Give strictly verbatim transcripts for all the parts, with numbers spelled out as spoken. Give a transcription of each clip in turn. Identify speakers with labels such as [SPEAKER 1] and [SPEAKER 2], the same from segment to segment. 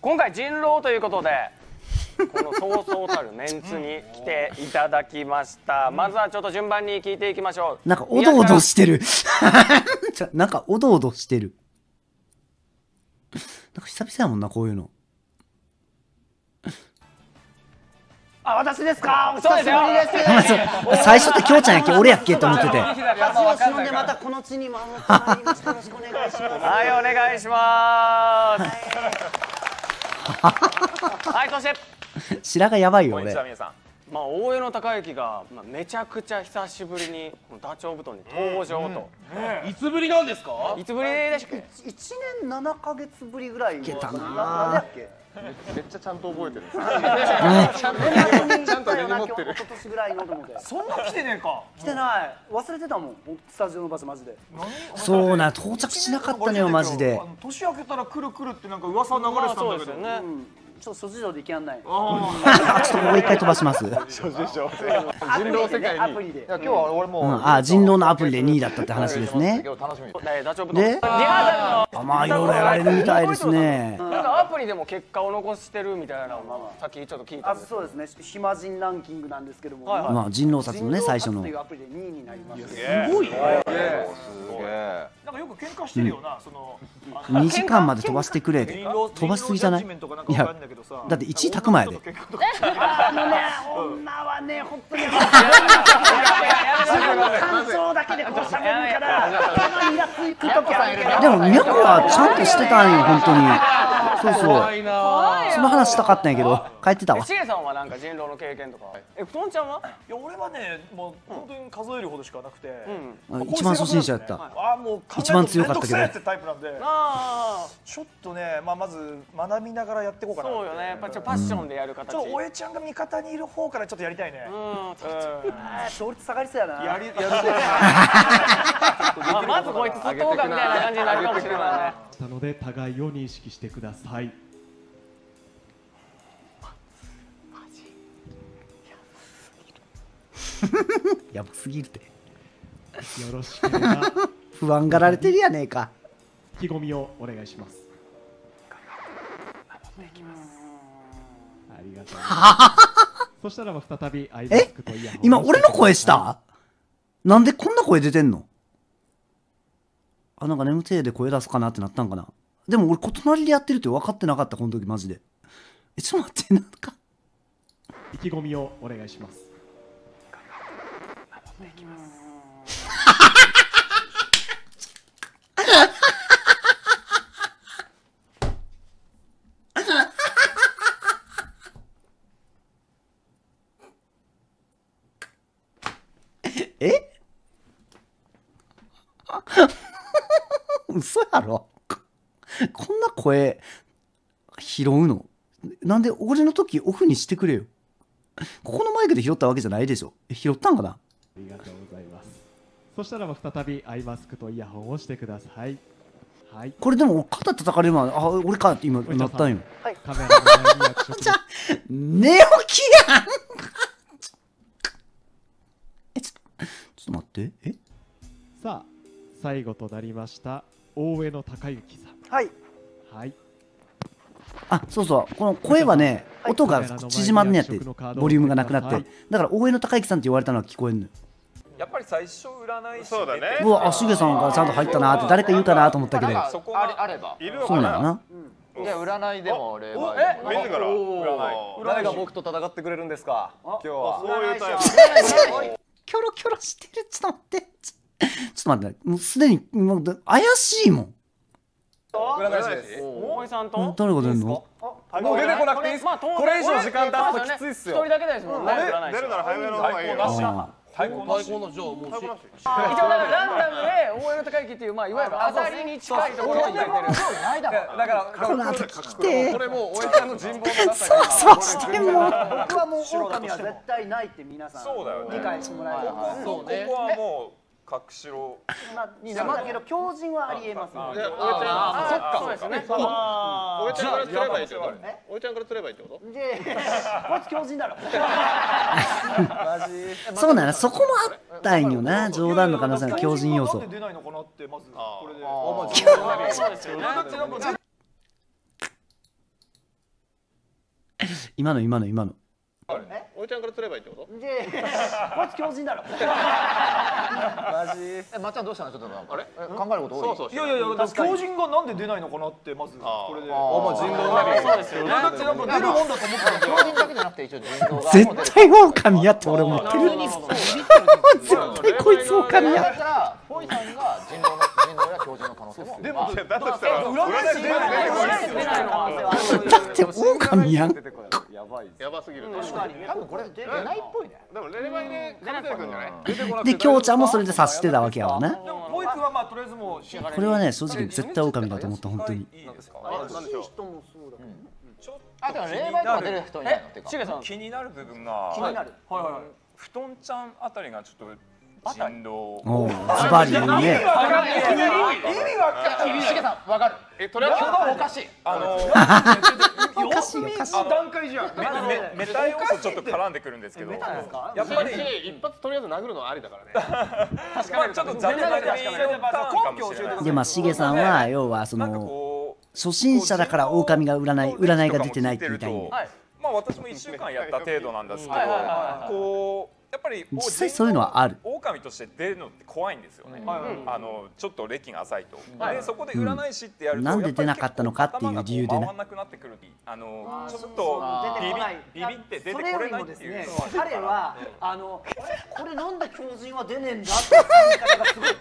[SPEAKER 1] 今回人狼ということでこのそうそうたるメンツに来ていただきました。まずはちょっと順番に聞いていきましょう。
[SPEAKER 2] なんかおどおどしてるなんかおどおどしてる。なんか久々やもんなこういうの。
[SPEAKER 3] あ、私ですか。
[SPEAKER 1] そうですよ。
[SPEAKER 2] 最初ってきょうちゃんやっけ俺やっけと思ってて。
[SPEAKER 3] 足を忍んでまたこの地に守ってまいりました。よろしくお願いします。
[SPEAKER 1] はい、お願いします。はい、そして
[SPEAKER 2] 白髪やばいよ俺。
[SPEAKER 1] まあ大江の孝之がまあめちゃくちゃ久しぶりにダチョウ布団に登場と。
[SPEAKER 4] いつぶりなんですか？
[SPEAKER 1] いつぶりでしたっけ？
[SPEAKER 3] いちねんななかげつぶりぐらい。
[SPEAKER 2] いけたな。
[SPEAKER 3] なんでやっけ？
[SPEAKER 5] めっちゃちゃんと覚えてる。
[SPEAKER 3] ちゃんと根に持ってる。一昨年ぐらいのと思って。
[SPEAKER 4] そんな来てねえか。
[SPEAKER 3] 来てない。忘れてたもん。スタジオの場所マジで。
[SPEAKER 2] そうな、到着しなかったのよマジで。
[SPEAKER 4] 年明けたら来る来るってなんか噂流れてたんだけどね。
[SPEAKER 3] ちょっと諸事情で行けやんない。
[SPEAKER 2] ちょっともう一回飛ばします。
[SPEAKER 5] 諸事情。人狼世界に。
[SPEAKER 3] アプリで。
[SPEAKER 5] いや今日は俺も。
[SPEAKER 2] あ、人狼のアプリでにいだったって話ですね。
[SPEAKER 5] 楽しみ。
[SPEAKER 1] ダチョウ布団。
[SPEAKER 2] で、
[SPEAKER 1] リハーサルの
[SPEAKER 2] まあいろいろやられるみたいですね。
[SPEAKER 1] なんかアプリでも結果を残してるみたいなのをさっきちょっと聞いたんです。
[SPEAKER 3] そうですね。暇人ランキングなんですけども。
[SPEAKER 2] まあ人狼殺のね最初の。
[SPEAKER 3] というアプリでにいになります。
[SPEAKER 5] すごいね。すげえ。
[SPEAKER 4] なんかよく喧嘩してるよな、その
[SPEAKER 2] にじかんまで飛ばしてくれで飛ばしすぎじゃない？いやだっていちい炊く前で。
[SPEAKER 3] あのね、女はね、本当に感情だけでこう喋るからたまにイラつく時あるけど。
[SPEAKER 2] でもみやこはちゃんとしてたんよ本当に。そうそうその話したかったんやけど帰ってたわ。
[SPEAKER 1] しげさんはなんか人狼の経験とか。え、ふとんちゃんは？
[SPEAKER 4] いや俺はね、もう本当に数えるほどしかなくて、
[SPEAKER 2] 一番初心者やった。
[SPEAKER 4] あ、もう
[SPEAKER 2] 一番強かったけど。
[SPEAKER 4] ってタイプなんで、ちょっとね、まあまず学びながらやっていこうかな。
[SPEAKER 1] そうよね、やっぱちょっとパッションでやる形。
[SPEAKER 4] ちょっとおえちゃんが味方にいる方からちょっとやりたいね。
[SPEAKER 3] 勝率下がりそうやな。
[SPEAKER 4] やりやる。
[SPEAKER 1] まずこいつずっとうかみたいな感じになるかもしれないね。
[SPEAKER 6] なので互いを認識してください。
[SPEAKER 2] やばすぎるて。
[SPEAKER 6] よろしければ
[SPEAKER 2] 不安がられてるやねえか。
[SPEAKER 6] 意気込みをお願いします。ありがとうございます。そしたらば再びアイマスクとイヤホン。
[SPEAKER 2] 今俺の声した？なんでこんな声出てんの？あ、なんか眠てえで声出すかなってなったんかな。でも俺隣でやってるって分かってなかったこの時マジで。え、ちょっと待って、なんか
[SPEAKER 6] 意気込みをお願いします。
[SPEAKER 2] え嘘やろこんな声拾うのなんで俺の時オフにしてくれよ。ここのマイクで拾ったわけじゃないでしょ。え、拾ったんかな。
[SPEAKER 6] ありがとうございます。そしたらば再びアイマスクとイヤホンをしてください。はい。
[SPEAKER 2] これでも肩叩かれる前、あ、俺かって今なったんよ。
[SPEAKER 3] はい。
[SPEAKER 6] カメラの前に約束。
[SPEAKER 2] じゃあ寝起きやんえ、ちょっとちょっと待って。え、
[SPEAKER 6] さあ最後となりました大江の孝之さん。
[SPEAKER 3] はい。
[SPEAKER 6] はい。
[SPEAKER 2] あ、そうそう、この声はね、音が縮まんねやって、ボリュームがなくなって、だから大江の孝之さんって言われたのは聞こえんのよ。
[SPEAKER 5] やっぱり最初占い師。
[SPEAKER 7] そうだね。
[SPEAKER 2] うわ、あ、しげさんがちゃんと入ったなって誰か言うかなと思ったけど、
[SPEAKER 5] そこがあれば。
[SPEAKER 2] そうなのな。
[SPEAKER 5] いや占いでも霊媒
[SPEAKER 7] え、自ら占い。
[SPEAKER 5] 誰が僕と戦ってくれるんですか。今日は。
[SPEAKER 7] そういうタイプ。
[SPEAKER 2] キョロキョロしてる。ちょっと待って。ちょっと待って。もうすでにもう怪しいもん。
[SPEAKER 5] 占い師です。
[SPEAKER 1] 大江さんと
[SPEAKER 2] 誰が出るの？
[SPEAKER 5] もう出てこなくていいです。これ以上時間経つときついっすよ。
[SPEAKER 1] 一人だけですもんね。
[SPEAKER 7] 出るなら早めの方がいいよ。
[SPEAKER 5] 太鼓なし。
[SPEAKER 1] 一応だからランダムで大江の孝之っていうまあいわゆる当たりに近いところに出てる。
[SPEAKER 5] だから
[SPEAKER 2] この後来て。
[SPEAKER 5] これもう大江ちゃんの人望の中で。
[SPEAKER 2] そうしても。
[SPEAKER 3] 僕はもう狼は絶対ないって皆さん
[SPEAKER 7] そうだよね。
[SPEAKER 3] 理解してもらえれば。
[SPEAKER 7] ここはもう隠しろ。
[SPEAKER 3] まあだけど狂人はありえますので。
[SPEAKER 1] ああ、そっか。そうですね。
[SPEAKER 7] おえちゃんから釣ればいいってこと？おえちゃんから釣ればいいってこと？
[SPEAKER 3] で、こいつ狂人だろ。
[SPEAKER 2] そうなの、そこもあったんよな、冗談の可能性の狂人要素。
[SPEAKER 4] 出ないのかなってまずこれで。
[SPEAKER 1] そうですよね。
[SPEAKER 2] 今の今の今の
[SPEAKER 7] おいちゃんから釣ればいいってこと？
[SPEAKER 3] でこいつ強靭だろ。
[SPEAKER 4] マジ
[SPEAKER 8] え、まっちゃんどうしたの？ちょっとあれ考えること多い。
[SPEAKER 7] そうそう。
[SPEAKER 4] いやいやいや強靭がなんで出ないのかなってまずこれで
[SPEAKER 5] あまあ人狼なり
[SPEAKER 1] そうですよね。
[SPEAKER 4] だってなんか出るもんだと思ってたんだよ。
[SPEAKER 8] 強靭だけじゃなくて一応人狼が
[SPEAKER 2] 絶対狼やって俺思ってる
[SPEAKER 1] なるほどなるほど
[SPEAKER 2] 絶対こいつ狼や
[SPEAKER 8] だからポイさんが人狼の人狼や強靭の可能性も。
[SPEAKER 4] でも
[SPEAKER 7] だとしたら
[SPEAKER 4] 占い師出ない
[SPEAKER 1] 出ないのは
[SPEAKER 2] だって狼やん
[SPEAKER 5] やばい
[SPEAKER 7] やばすぎるね。
[SPEAKER 1] 確かにね。
[SPEAKER 8] 多分これ出ないっぽいね。
[SPEAKER 7] でもレバイで出てくるんじゃない？
[SPEAKER 2] で京ちゃんもそれで察してたわけやわな。
[SPEAKER 4] でもポイ君はまあとりあえずもう
[SPEAKER 2] これはね正直絶対狼だと思った本当に。
[SPEAKER 4] いいですか？
[SPEAKER 7] あ、なんでしょう。
[SPEAKER 8] あ、でも霊媒とか出る人いないのってか。
[SPEAKER 1] しげさん。
[SPEAKER 5] 気になる部分が
[SPEAKER 1] 気になる。はいはいはい。
[SPEAKER 5] 布団ちゃんあたりがちょっと人狼
[SPEAKER 2] おおズバリ言うね。
[SPEAKER 4] 意味わかんない。
[SPEAKER 8] しげさんわかる。
[SPEAKER 7] え、とりあえず
[SPEAKER 8] 挙動おかしい。
[SPEAKER 5] あの
[SPEAKER 2] おかしいおかしい。
[SPEAKER 4] 段階じゃん。
[SPEAKER 5] メタ要素ちょっと絡んでくるんですけどやっぱり
[SPEAKER 7] 一発とりあえず殴るのはありだからね。
[SPEAKER 1] 確
[SPEAKER 5] まあちょっと雑なグリーンパターンかもしれない
[SPEAKER 2] でまあしげさんは要はそ
[SPEAKER 5] なんか
[SPEAKER 2] の
[SPEAKER 5] こう
[SPEAKER 2] 初心者だから狼が占い占いが出てないって言いたいんで。
[SPEAKER 1] はい。
[SPEAKER 5] まあ私もいっしゅうかんやった程度なんですけど
[SPEAKER 1] はいはいはいはい
[SPEAKER 5] こうやっぱり
[SPEAKER 2] 実際そういうのはある。
[SPEAKER 5] 狼として出るのって怖いんですよね。
[SPEAKER 1] はい
[SPEAKER 5] あのちょっと歴が浅いと。
[SPEAKER 1] はい
[SPEAKER 5] でそこで占い師ってやると
[SPEAKER 2] なんで出なかったのかっていう理由でね
[SPEAKER 5] 回らなくなってくる。あのちょっとビビビビって出てこれないっていう。
[SPEAKER 3] 彼はあのこれなんで強靭は出ねえんだっていう言い方がすごい。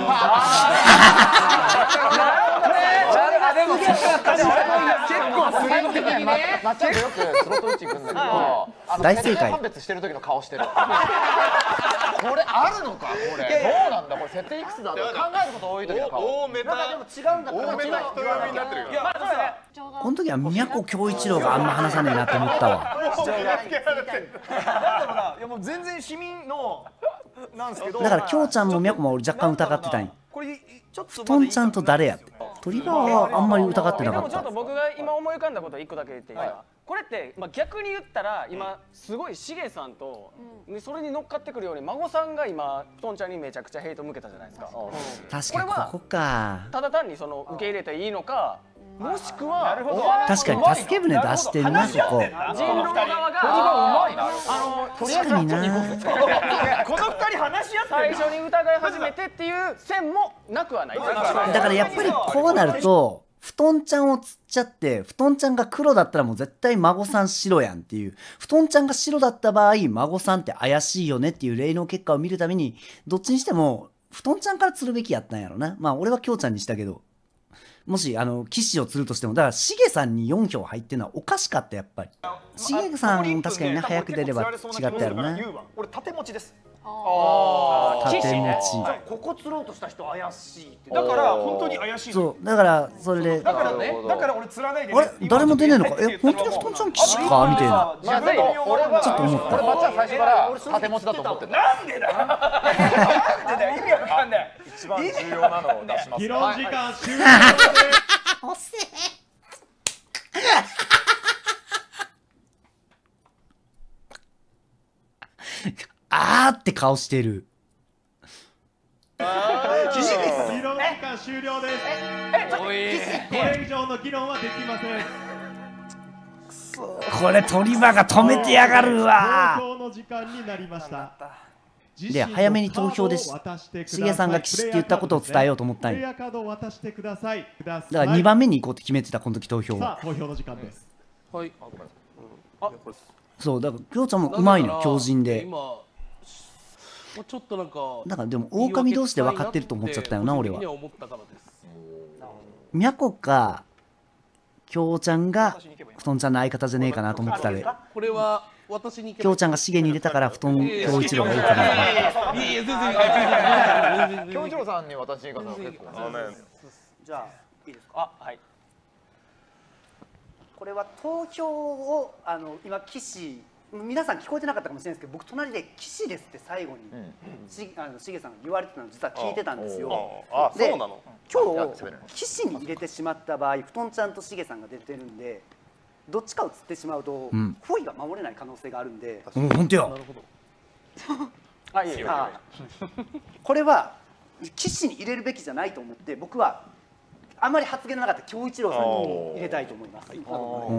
[SPEAKER 1] あでも
[SPEAKER 8] 結構すげえね。まっちゃんとよくスロット打ち行くんだけど、あの
[SPEAKER 2] 大正解
[SPEAKER 8] 判別してる時の顔してる。これあるのかこれ。どうなんだこれ設定いくつだとか考えること多い時の顔。
[SPEAKER 7] 大メタ
[SPEAKER 3] なんかでも違うんだったら
[SPEAKER 7] 大メタ人読みになってるよ。
[SPEAKER 2] この時は宮古恭一郎があんま話さねえなって思ったわ。
[SPEAKER 4] なんだろうな。いやもう全然市民のなんですけど。
[SPEAKER 2] だから京ちゃんも宮古も俺若干疑ってたんよ。
[SPEAKER 4] これちょっと
[SPEAKER 2] 布団ちゃんと誰やって。鳥羽はあんまり疑ってなかった
[SPEAKER 1] でもちょっと。僕が今思い浮かんだこと一個だけ言っていいですか。これってまあ逆に言ったら今すごいしげさんとそれに乗っかってくるように孫さんが今布団ちゃんにめちゃくちゃヘイト向けたじゃないですか。
[SPEAKER 2] 確かにここか。
[SPEAKER 1] ただ単にその受け入れていいのか、もしくは
[SPEAKER 2] 確かに助け舟出してるなここ。
[SPEAKER 1] 人狼側があの
[SPEAKER 2] 確かにな。
[SPEAKER 4] この二人話し合って
[SPEAKER 1] 最初に疑い始めてっていう線もなくはない。
[SPEAKER 2] だからやっぱりこうなると布団ちゃんを釣っちゃって布団ちゃんが黒だったらもう絶対孫さん白やんっていう布団ちゃんが白だった場合孫さんって怪しいよねっていう霊能結果を見るためにどっちにしても布団ちゃんから釣るべきやったんやろな。まあ俺は京ちゃんにしたけどもしあの騎士を釣るとしてもだからしげさんによん票入ってるのはおかしかったやっぱり。しげさん確かにな早く出れば違ったやろな。
[SPEAKER 4] 俺縦持ちです。
[SPEAKER 2] 縦持ち。
[SPEAKER 3] ここ釣ろうとした人怪しいって。
[SPEAKER 4] だから本当に怪しいの。
[SPEAKER 2] そうだからそれで
[SPEAKER 4] だからね、だから俺釣らないで。
[SPEAKER 2] あれ誰も出ねえのかえ本当に布団ちゃん騎士かみたいな。
[SPEAKER 8] まあでも俺は
[SPEAKER 2] ちょっと思った
[SPEAKER 8] 俺まっちゃん最初から縦持ちだと思ってた。
[SPEAKER 4] なんでだよ。なんでだよ。意味わかんない。
[SPEAKER 5] 一番重要なのを出します。
[SPEAKER 6] 議論時間終了です。
[SPEAKER 2] あーって顔してる。
[SPEAKER 6] 議論時間終了です。これ以上の議論はできません。
[SPEAKER 2] これ鳥羽が止めてやがるわ。
[SPEAKER 6] 投票の時間になりました。
[SPEAKER 2] で早めに投票です。しげさんが騎士って言ったことを伝えようと思ったんよ。
[SPEAKER 6] プレイヤーカードを渡してください。
[SPEAKER 2] だからにばんめに行こうって決めてたこの時投票は。
[SPEAKER 6] さあ投票の時間です。
[SPEAKER 7] はい。
[SPEAKER 2] そうだから京ちゃんもうまいの強靭で。
[SPEAKER 9] 今ちょっとなんか
[SPEAKER 2] だからでも狼同士で分かってると思っちゃったよな俺は。
[SPEAKER 9] 思ったからです。
[SPEAKER 2] みゃこか京ちゃんが布団ちゃんの相方じゃねえかなと思ってたで。
[SPEAKER 9] これは私に
[SPEAKER 2] 京ちゃんがしげに入れたから布団京一郎がいいかな。
[SPEAKER 9] いやいや全然
[SPEAKER 8] 京一郎さんに渡していいかな結構。
[SPEAKER 7] あのね、
[SPEAKER 3] じゃあいいですか。
[SPEAKER 1] あはい。
[SPEAKER 3] これは投票をあの今騎士皆さん聞こえてなかったかもしれないですけど僕隣で騎士ですって最後にしあのしげさんが言われてたの実は聞いてたんですよ。
[SPEAKER 7] あ、
[SPEAKER 3] で
[SPEAKER 7] そうなの。
[SPEAKER 3] 今日騎士に入れてしまった場合布団ちゃんとしげさんが出てるんでどっちかを釣ってしまうと
[SPEAKER 2] うん
[SPEAKER 3] フォイが守れない可能性があるんで、
[SPEAKER 2] うん本当や。
[SPEAKER 1] あいいよ。
[SPEAKER 3] あこれは騎士に入れるべきじゃないと思って僕はあまり発言のなかった京一郎さんに入れたいと思います。
[SPEAKER 2] おー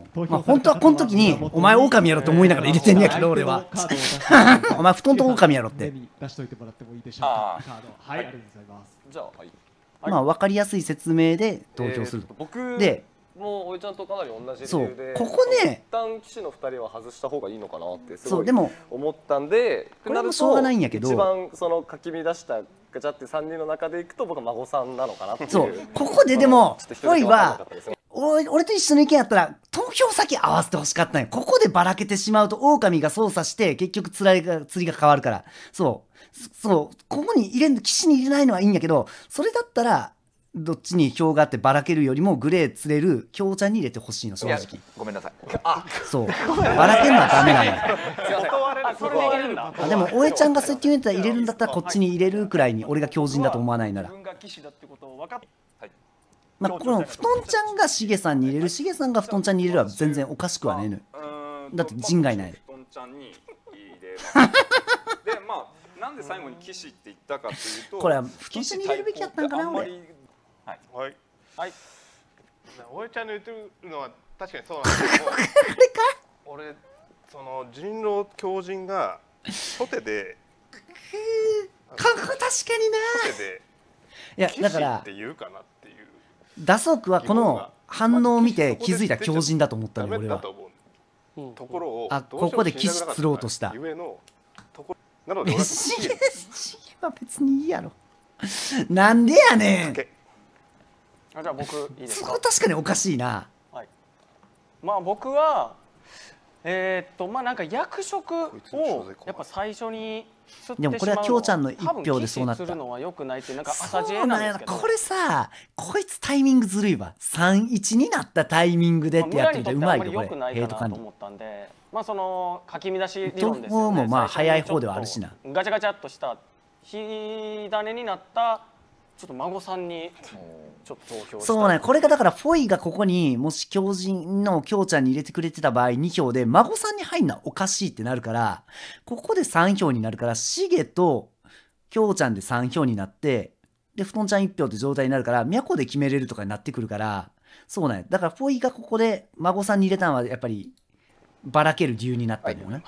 [SPEAKER 2] まあ本当はこの時にお前狼やろって思いながら入れてんねやけど俺はお前布団と狼やろって
[SPEAKER 6] 出しといてもらってもいいでしょうか。カード、はい、ありがとうございます。
[SPEAKER 4] じゃあはい
[SPEAKER 2] まあ分かりやすい説明で投票すると。
[SPEAKER 4] 僕
[SPEAKER 2] で
[SPEAKER 4] もうおいちゃんとかなり同じ理
[SPEAKER 2] そう
[SPEAKER 4] 由で、
[SPEAKER 2] ここね
[SPEAKER 4] 一旦騎士のふたりは外した方がいいのかなってすごい
[SPEAKER 2] そうでも
[SPEAKER 4] 思ったんで、
[SPEAKER 2] これもしょうがないんやけど
[SPEAKER 4] 一番そのかき乱したガチャってさんにんの中でいくと僕は孫さんなのかなっていう。
[SPEAKER 2] そうここででも
[SPEAKER 4] ちょっと一人
[SPEAKER 2] フォイ
[SPEAKER 4] で分かんなか
[SPEAKER 2] は
[SPEAKER 4] ったですね
[SPEAKER 2] 俺俺と一緒の意見やったら投票先合わせてほしかったんよ。ここでばらけてしまうと狼が操作して結局釣りが釣りが変わるからそうそうここに入れん岸に入れないのはいいんやけど、それだったらどっちに票があってばらけるよりもグレー釣れる京ちゃんに入れてほしいの正
[SPEAKER 8] いや
[SPEAKER 2] 直。
[SPEAKER 8] ごめんなさい。
[SPEAKER 2] そうばらけるのはダメなのよ。
[SPEAKER 4] 断れる
[SPEAKER 1] それでいけるんだ。
[SPEAKER 2] あでもおえちゃんがそうやって言うんだったら入れるんだったらこっちに入れるくらいに俺が強靭だと思わないなら
[SPEAKER 1] 自分が騎士だってことを分かっ
[SPEAKER 2] まあこの布団ちゃんがしげさんに入れるしげさんが布団ちゃんに入れるは全然おかしくはねえのよ。だって人外ないで。
[SPEAKER 5] 布団ちゃんに入れますでまあなんで最後に騎士って言ったかというと、
[SPEAKER 2] これは布団ちゃんに入れるべきやったんかな俺。
[SPEAKER 5] はい
[SPEAKER 7] はい
[SPEAKER 5] はい
[SPEAKER 7] おえちゃんの言ってるのは確かにそうなんですけど俺その人狼狂人がソテで
[SPEAKER 2] か確かにな。
[SPEAKER 7] ソテで
[SPEAKER 2] いや
[SPEAKER 7] 騎士
[SPEAKER 2] だから
[SPEAKER 7] って言うかなっていう
[SPEAKER 2] ダソークはこの反応を見て気づいた強靭だと思った
[SPEAKER 7] ダ
[SPEAKER 2] のよ俺は。
[SPEAKER 7] メだと思うところを
[SPEAKER 2] あ
[SPEAKER 7] どうしても
[SPEAKER 2] ここで騎士釣ろうとした
[SPEAKER 7] ゆえのところなので俺は
[SPEAKER 2] しげしげは別にいいやろ。なんでやねん。
[SPEAKER 1] あじゃあ僕いいですか。
[SPEAKER 2] そこ確かにおかしいな。
[SPEAKER 1] はい。まあ僕はえーっとまあなんか役職をやっぱ最初に釣ってしまうの。
[SPEAKER 2] でもこれは京ちゃんの一票でそうなった
[SPEAKER 1] 多分騎士釣るのは良くないっていうなんか朝知
[SPEAKER 2] そう
[SPEAKER 1] 恵な
[SPEAKER 2] なんや
[SPEAKER 1] んですけど。
[SPEAKER 2] これさこいつタイミングずるいわ。さんいちになったタイミングでってやってるとうまいよこれ。
[SPEAKER 1] 良くない
[SPEAKER 2] ヘイト管理
[SPEAKER 1] かなと思ったんで、まあそのかき乱し理論です
[SPEAKER 2] と
[SPEAKER 1] よね。
[SPEAKER 2] もまあ
[SPEAKER 1] 最初に
[SPEAKER 2] 早い方ではあるしな
[SPEAKER 1] ちょっとガチャガチャっとした火種になったちょっと孫さんにちょっと投票した。
[SPEAKER 2] そうねこれがだからフォイがここにもし強靭の京ちゃんに入れてくれてた場合に票で孫さんに入んのはおかしいってなるからここでさん票になるからシゲと京ちゃんでさん票になってで布団ちゃんいち票って状態になるから都で決めれるとかになってくるからそうなんやだからフォイがここで孫さんに入れたのはやっぱりばらける理由になったんだよね。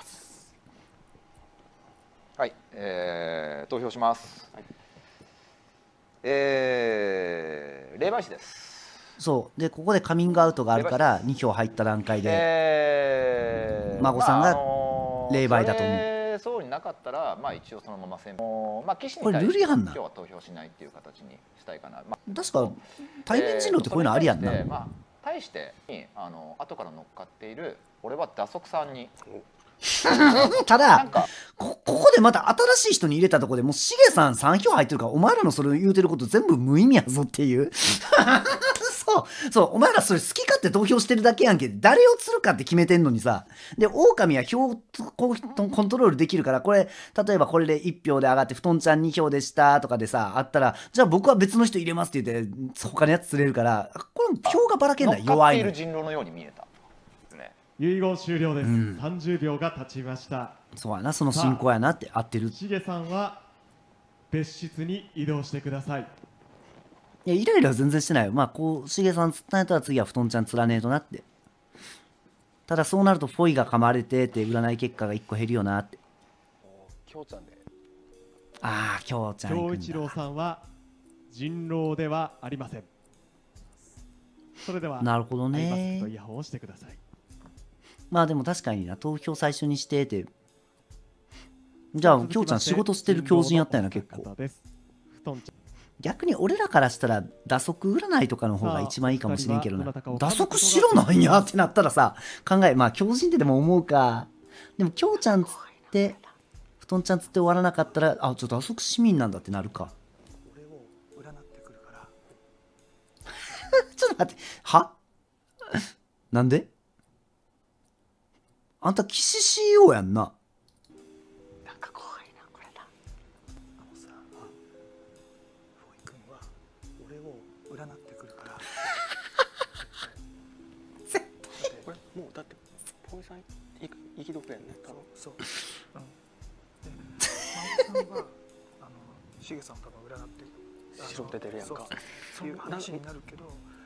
[SPEAKER 8] はい、えー、投票します。
[SPEAKER 1] はい、
[SPEAKER 8] えー、霊媒師です。
[SPEAKER 2] そうでここでカミングアウトがあるからに票入った段階で、
[SPEAKER 8] えー、
[SPEAKER 2] 孫さんが
[SPEAKER 8] まああのー
[SPEAKER 2] 霊媒だと思う。
[SPEAKER 8] それそうになかったら、まあ一応そのまま選択。まあ騎士に
[SPEAKER 2] これ
[SPEAKER 8] 対して
[SPEAKER 2] ルリハンな
[SPEAKER 8] 今日は投票しないっていう形にしたいかな。まあ、
[SPEAKER 2] 確か対面人狼ってこういうのありやんな。
[SPEAKER 8] えーそれに対してまあ対してあの後から乗っかっている俺は打足さんに。
[SPEAKER 2] ただ
[SPEAKER 8] なんか
[SPEAKER 2] こここでまた新しい人に入れたとこでもうしげさんさん票入ってるからお前らのそれ言うてること全部無意味やぞっていうそうそうお前らそれ好き勝手投票してるだけやんけ誰を釣るかって決めてんのにさで狼は票こうコントロールできるからこれ例えばこれでいち票で上がって布団ちゃんに票でしたとかでさあったらじゃあ僕は別の人入れますって言って他のやつ釣れるからこれ票がばらけんだよ弱いの
[SPEAKER 8] 乗っかっている人狼のように見えた。
[SPEAKER 6] 遺言終了です、
[SPEAKER 2] うん、
[SPEAKER 6] さんじゅうびょうが経ちました。
[SPEAKER 2] そうやなその進行やなって合ってる。
[SPEAKER 6] しげさんは別室に移動してください。
[SPEAKER 2] いやイライラは全然してないよ。まあこうしげさん釣ったんやったら次は布団ちゃん釣らねえとなって。ただそうなるとフォイが噛まれてって占い結果がいっこ減るよなって。
[SPEAKER 4] 京ちゃんで
[SPEAKER 2] ああ京ちゃん
[SPEAKER 6] 京一郎さんは人狼ではありません。それでは
[SPEAKER 2] なるほどね。
[SPEAKER 6] アイマスクとイヤホンをしてください。
[SPEAKER 2] まあでも確かにな投票最初にしてってじゃあ京ちゃん仕事してる狂人やったよな結構。逆に俺らからしたら打足占いとかの方が一番いいかもしれんけどな打足白なんやってなったらさ考えまあ狂人ってでも思うかでも京ちゃんつって布団ちゃんつって終わらなかったらあちょっと打足市民なんだってなるか
[SPEAKER 3] 俺を占ってくるから
[SPEAKER 2] ちょっと待ってはなんであんた騎士 シーイーオー やんな。
[SPEAKER 3] なんか怖いなこれだ。あのさ、フォイ君は俺を占ってくるから。
[SPEAKER 1] 絶対。これもうだってフォイさん生きどくやんね。
[SPEAKER 3] そう。うん。で、マオさんはあのシゲさん多分占って
[SPEAKER 1] 白出てるやんか。
[SPEAKER 3] そういう話になるけど、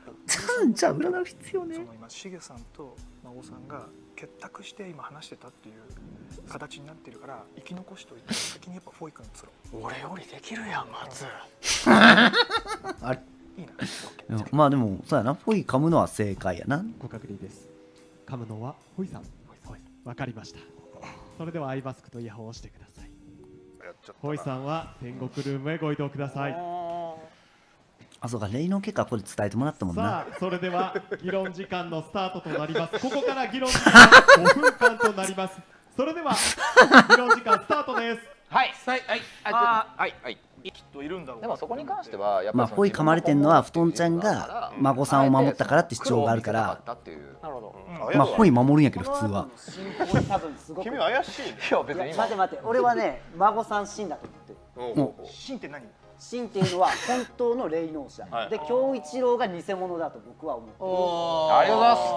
[SPEAKER 2] じゃあ占う必要ね。
[SPEAKER 4] その今しげさんと孫さんが結託して今話してたっていう形になってるから生き残しといて先にやっぱフォイ君釣ろう。
[SPEAKER 1] 俺よりできるやん松。
[SPEAKER 2] あれ
[SPEAKER 4] いいな。
[SPEAKER 2] まあでもそうやな、フォイ噛むのは正解やな。
[SPEAKER 6] ご確認です。噛むのはホイさん。わかりました。それではアイマスクとイヤホンをしてください。ホイさんは天国ルームへご移動ください。
[SPEAKER 2] あ、そうか、霊能結果これ伝えてもらったもんな。
[SPEAKER 6] さあ、それでは議論時間のスタートとなります。ここから議論時間ごふんかんとなります。それでは議論時間スタートです。
[SPEAKER 8] はいはいはいはいはい。
[SPEAKER 4] きっといるんだろう。
[SPEAKER 8] でもそこに関してはやっぱ
[SPEAKER 2] まあフォイ噛まれてんのは布団ちゃんが孫さんを守ったからって主張があるから、
[SPEAKER 1] なるほど。
[SPEAKER 2] まあフォイ守るんやけど普通は。
[SPEAKER 7] 君怪しいね。
[SPEAKER 8] いや別に
[SPEAKER 3] 待って待って、俺はね孫さん真だと思ってる。
[SPEAKER 4] 真って何？
[SPEAKER 3] 真っていうのは本当の霊能者で、京一郎が偽物だと僕は思ってる。
[SPEAKER 8] ありがとうございます。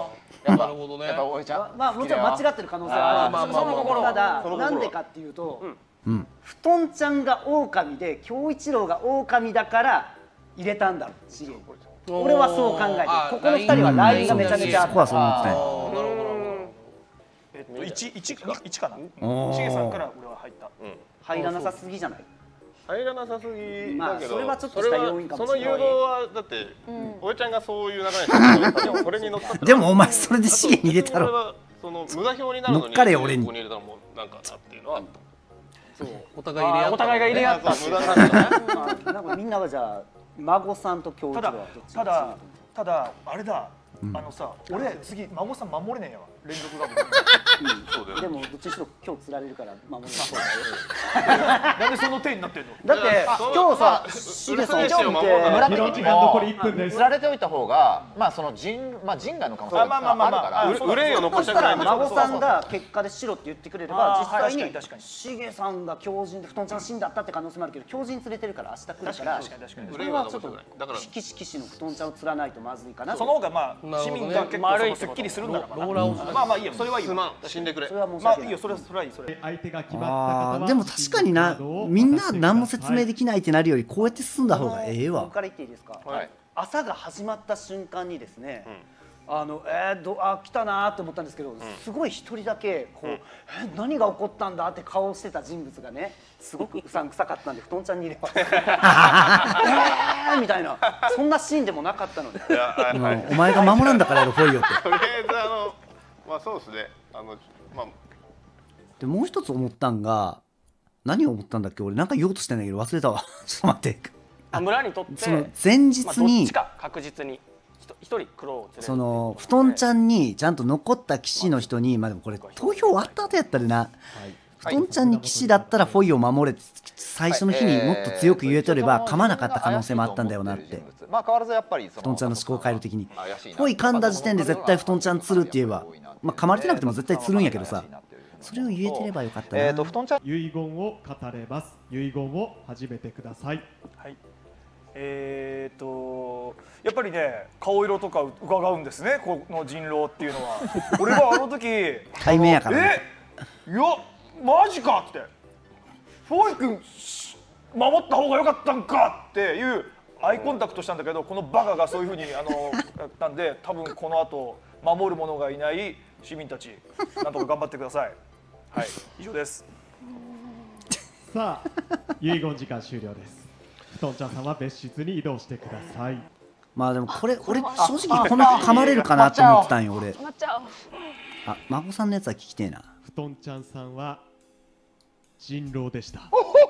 [SPEAKER 8] やっぱ
[SPEAKER 9] なるほどね。
[SPEAKER 8] やっぱおいちゃん。
[SPEAKER 3] まあもちろん間違ってる可能性はある。
[SPEAKER 8] まあまあまあまあ
[SPEAKER 3] ただなんでかっていうと、
[SPEAKER 2] うん。
[SPEAKER 3] 布団ちゃんが狼で京一郎が狼だから入れたんだろう。資源。俺はそう考えてる。ここの二人はラインがめちゃめちゃあ
[SPEAKER 2] そこはそう思ってたんや。
[SPEAKER 4] なるほど。えっと一一か一かな。しげさんから俺は入った。
[SPEAKER 3] 入らなさすぎじゃない。
[SPEAKER 7] 入らなさすぎ
[SPEAKER 3] まあ
[SPEAKER 7] だけど、
[SPEAKER 3] それはちょっとした要因かもしれない。
[SPEAKER 7] その誘導はだっておいちゃんがそういう流れにしてるから、それに乗ったって。
[SPEAKER 2] でもお前それで資源に入れたろ。
[SPEAKER 7] それはその無駄表になるのに
[SPEAKER 2] 乗っかれよ俺に
[SPEAKER 7] ここに入れたらもうなんかなっていうのはあった。
[SPEAKER 9] そうお互い入れ合った。
[SPEAKER 1] お互いが入れ合ったっていう。
[SPEAKER 7] 無駄なんだね。
[SPEAKER 3] あなんかみんなはじゃあ孫さんと京一郎
[SPEAKER 4] ただ
[SPEAKER 3] はどっち
[SPEAKER 4] ただただあれだ。あのさ、俺次孫さん守れねえやわ。連続ガード。
[SPEAKER 7] そうだよ。
[SPEAKER 3] でもどっちにしろ今日釣られるから守ります。
[SPEAKER 4] なんでその手になってんの？
[SPEAKER 3] だって今日さしげさんを見て
[SPEAKER 8] 村
[SPEAKER 6] 議論
[SPEAKER 8] 的に
[SPEAKER 6] 時間残りいっ
[SPEAKER 8] も
[SPEAKER 6] ぷんです
[SPEAKER 8] 釣。られておいた方がまあその人まあ人外の可能性が
[SPEAKER 4] まあまあまあまあ
[SPEAKER 8] あるから。
[SPEAKER 7] 憂いを残
[SPEAKER 3] そしたら
[SPEAKER 7] したくないんでしょ。
[SPEAKER 3] 孫さんが結果で白って言ってくれれば
[SPEAKER 4] あー
[SPEAKER 3] 実際に
[SPEAKER 4] 確かに確かに
[SPEAKER 3] しげさんが狂人で布団ちゃん死んだったって可能性もあるけど、狂人連れてるから明日来るから
[SPEAKER 4] 確かに確かに確かに。
[SPEAKER 3] それはちょっと
[SPEAKER 7] 憂いは残したくないだから
[SPEAKER 3] 騎士騎士の布団ちゃんを釣らないとまずいかなと。
[SPEAKER 4] その方がまあ
[SPEAKER 9] なるほどね
[SPEAKER 4] 市民が結構そのすっきりするんだから。
[SPEAKER 9] ローラーを
[SPEAKER 4] まあまあいいよ、それはいいよ。
[SPEAKER 7] すまん、死んでくれ
[SPEAKER 3] そ。れは申し
[SPEAKER 4] まあ
[SPEAKER 3] 訳ないい。
[SPEAKER 4] いよ、それはそれはいいそれ。
[SPEAKER 6] 相手が決まった方は
[SPEAKER 2] あーでも確かにな、みんな何も説明できないってなるよりこうやって進んだ方がええわ
[SPEAKER 3] 僕。から言っていいですか。
[SPEAKER 7] はい。
[SPEAKER 3] 朝が始まった瞬間にですね、あのえー、どあ来たなーって思ったんですけど、すごい一人だけこう、え何が起こったんだって顔をしてた人物がね、すごくうさんくさかったんで布団ちゃんに入れますえーみたいな、そんなシーンでもなかったので。
[SPEAKER 7] いやはいはい。
[SPEAKER 2] うんお前が守らんだからやろフォイよって。
[SPEAKER 7] とりあえずあのまあそうですね。あのまあ
[SPEAKER 2] でもう一つ思ったんが、何を思ったんだっけ、俺なんか言おうとしてんだけど忘れたわ。ちょっと待って。
[SPEAKER 1] あ村にとって
[SPEAKER 2] その前日
[SPEAKER 1] まあどっ
[SPEAKER 2] に
[SPEAKER 1] ちか確実にひと一人黒を連れる。
[SPEAKER 2] その布団ちゃんにちゃんと残った騎士の人に、まあでもこれ投票終わった後やったでな、布団ちゃんに騎士だったらフォイを守れって最初の日にもっと強く言えとれば噛まなかった可能性もあったんだよなって。
[SPEAKER 8] まあ変わらずやっぱりその
[SPEAKER 2] 布団ちゃんの思考回路的に
[SPEAKER 8] 怪しいな
[SPEAKER 2] フォイ噛んだ時点で絶対布団ちゃん釣るって言えば、まあ噛まれてなくても絶対釣るんやけどさ、それを言えてればよかったな。
[SPEAKER 8] えっと布団ちゃん
[SPEAKER 6] 遺言を語れます。遺言を始めてください。
[SPEAKER 4] はい。えー、とやっぱりね顔色とか伺うんですね、この人狼っていうのは。俺はあの時
[SPEAKER 2] 対面やからね。
[SPEAKER 4] えいやマジかってフォイ君守った方が良かったんかっていうアイコンタクトしたんだけど、このバカがそういうふうにあのやったんで、多分この後守る者がいない市民たちなんとか頑張ってください。はい、以上です。
[SPEAKER 6] さあ、遺言時間終了です。布団ちゃんさんは別室に移動してください。
[SPEAKER 2] まあでもこれ俺正直この噛まれるかなと思ってたんよ俺。
[SPEAKER 10] 抹茶を
[SPEAKER 2] あ、孫さんのやつは聞きてえな。
[SPEAKER 6] 布団ちゃんさんは人狼でした。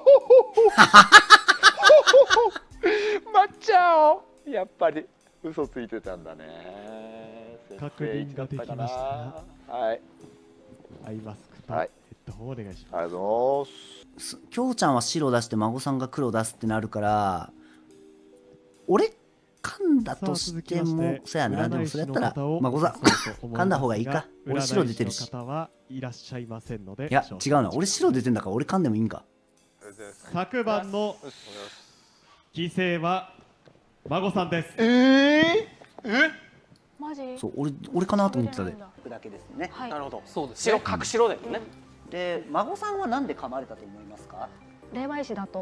[SPEAKER 8] 抹茶をやっぱり嘘ついてたんだね。
[SPEAKER 6] 確認ができました。
[SPEAKER 8] はい。
[SPEAKER 6] アイマスクと
[SPEAKER 8] はい
[SPEAKER 6] ヘッドホンお願いします。
[SPEAKER 8] ありがとうございます。
[SPEAKER 2] すきょうちゃんは白出して孫さんが黒出すってなるから俺噛んだとしてもそやな。でもそれやったら孫さん噛んだ方がいいか。俺白出てるし。
[SPEAKER 6] 占い師の方はいらっしゃいませんので。
[SPEAKER 2] いや違うな、俺白出てんだから俺噛んでもいいんか。
[SPEAKER 6] 昨晩の犠牲は孫さんです。
[SPEAKER 8] えー、
[SPEAKER 10] えマジ
[SPEAKER 2] そう俺俺かなと思ってたで。
[SPEAKER 3] だけですね。
[SPEAKER 10] はい
[SPEAKER 1] なるほど。
[SPEAKER 9] そうです
[SPEAKER 1] 白角白だよね。
[SPEAKER 3] で孫さんはなんで噛まれたと思いますか。
[SPEAKER 10] 霊媒師だと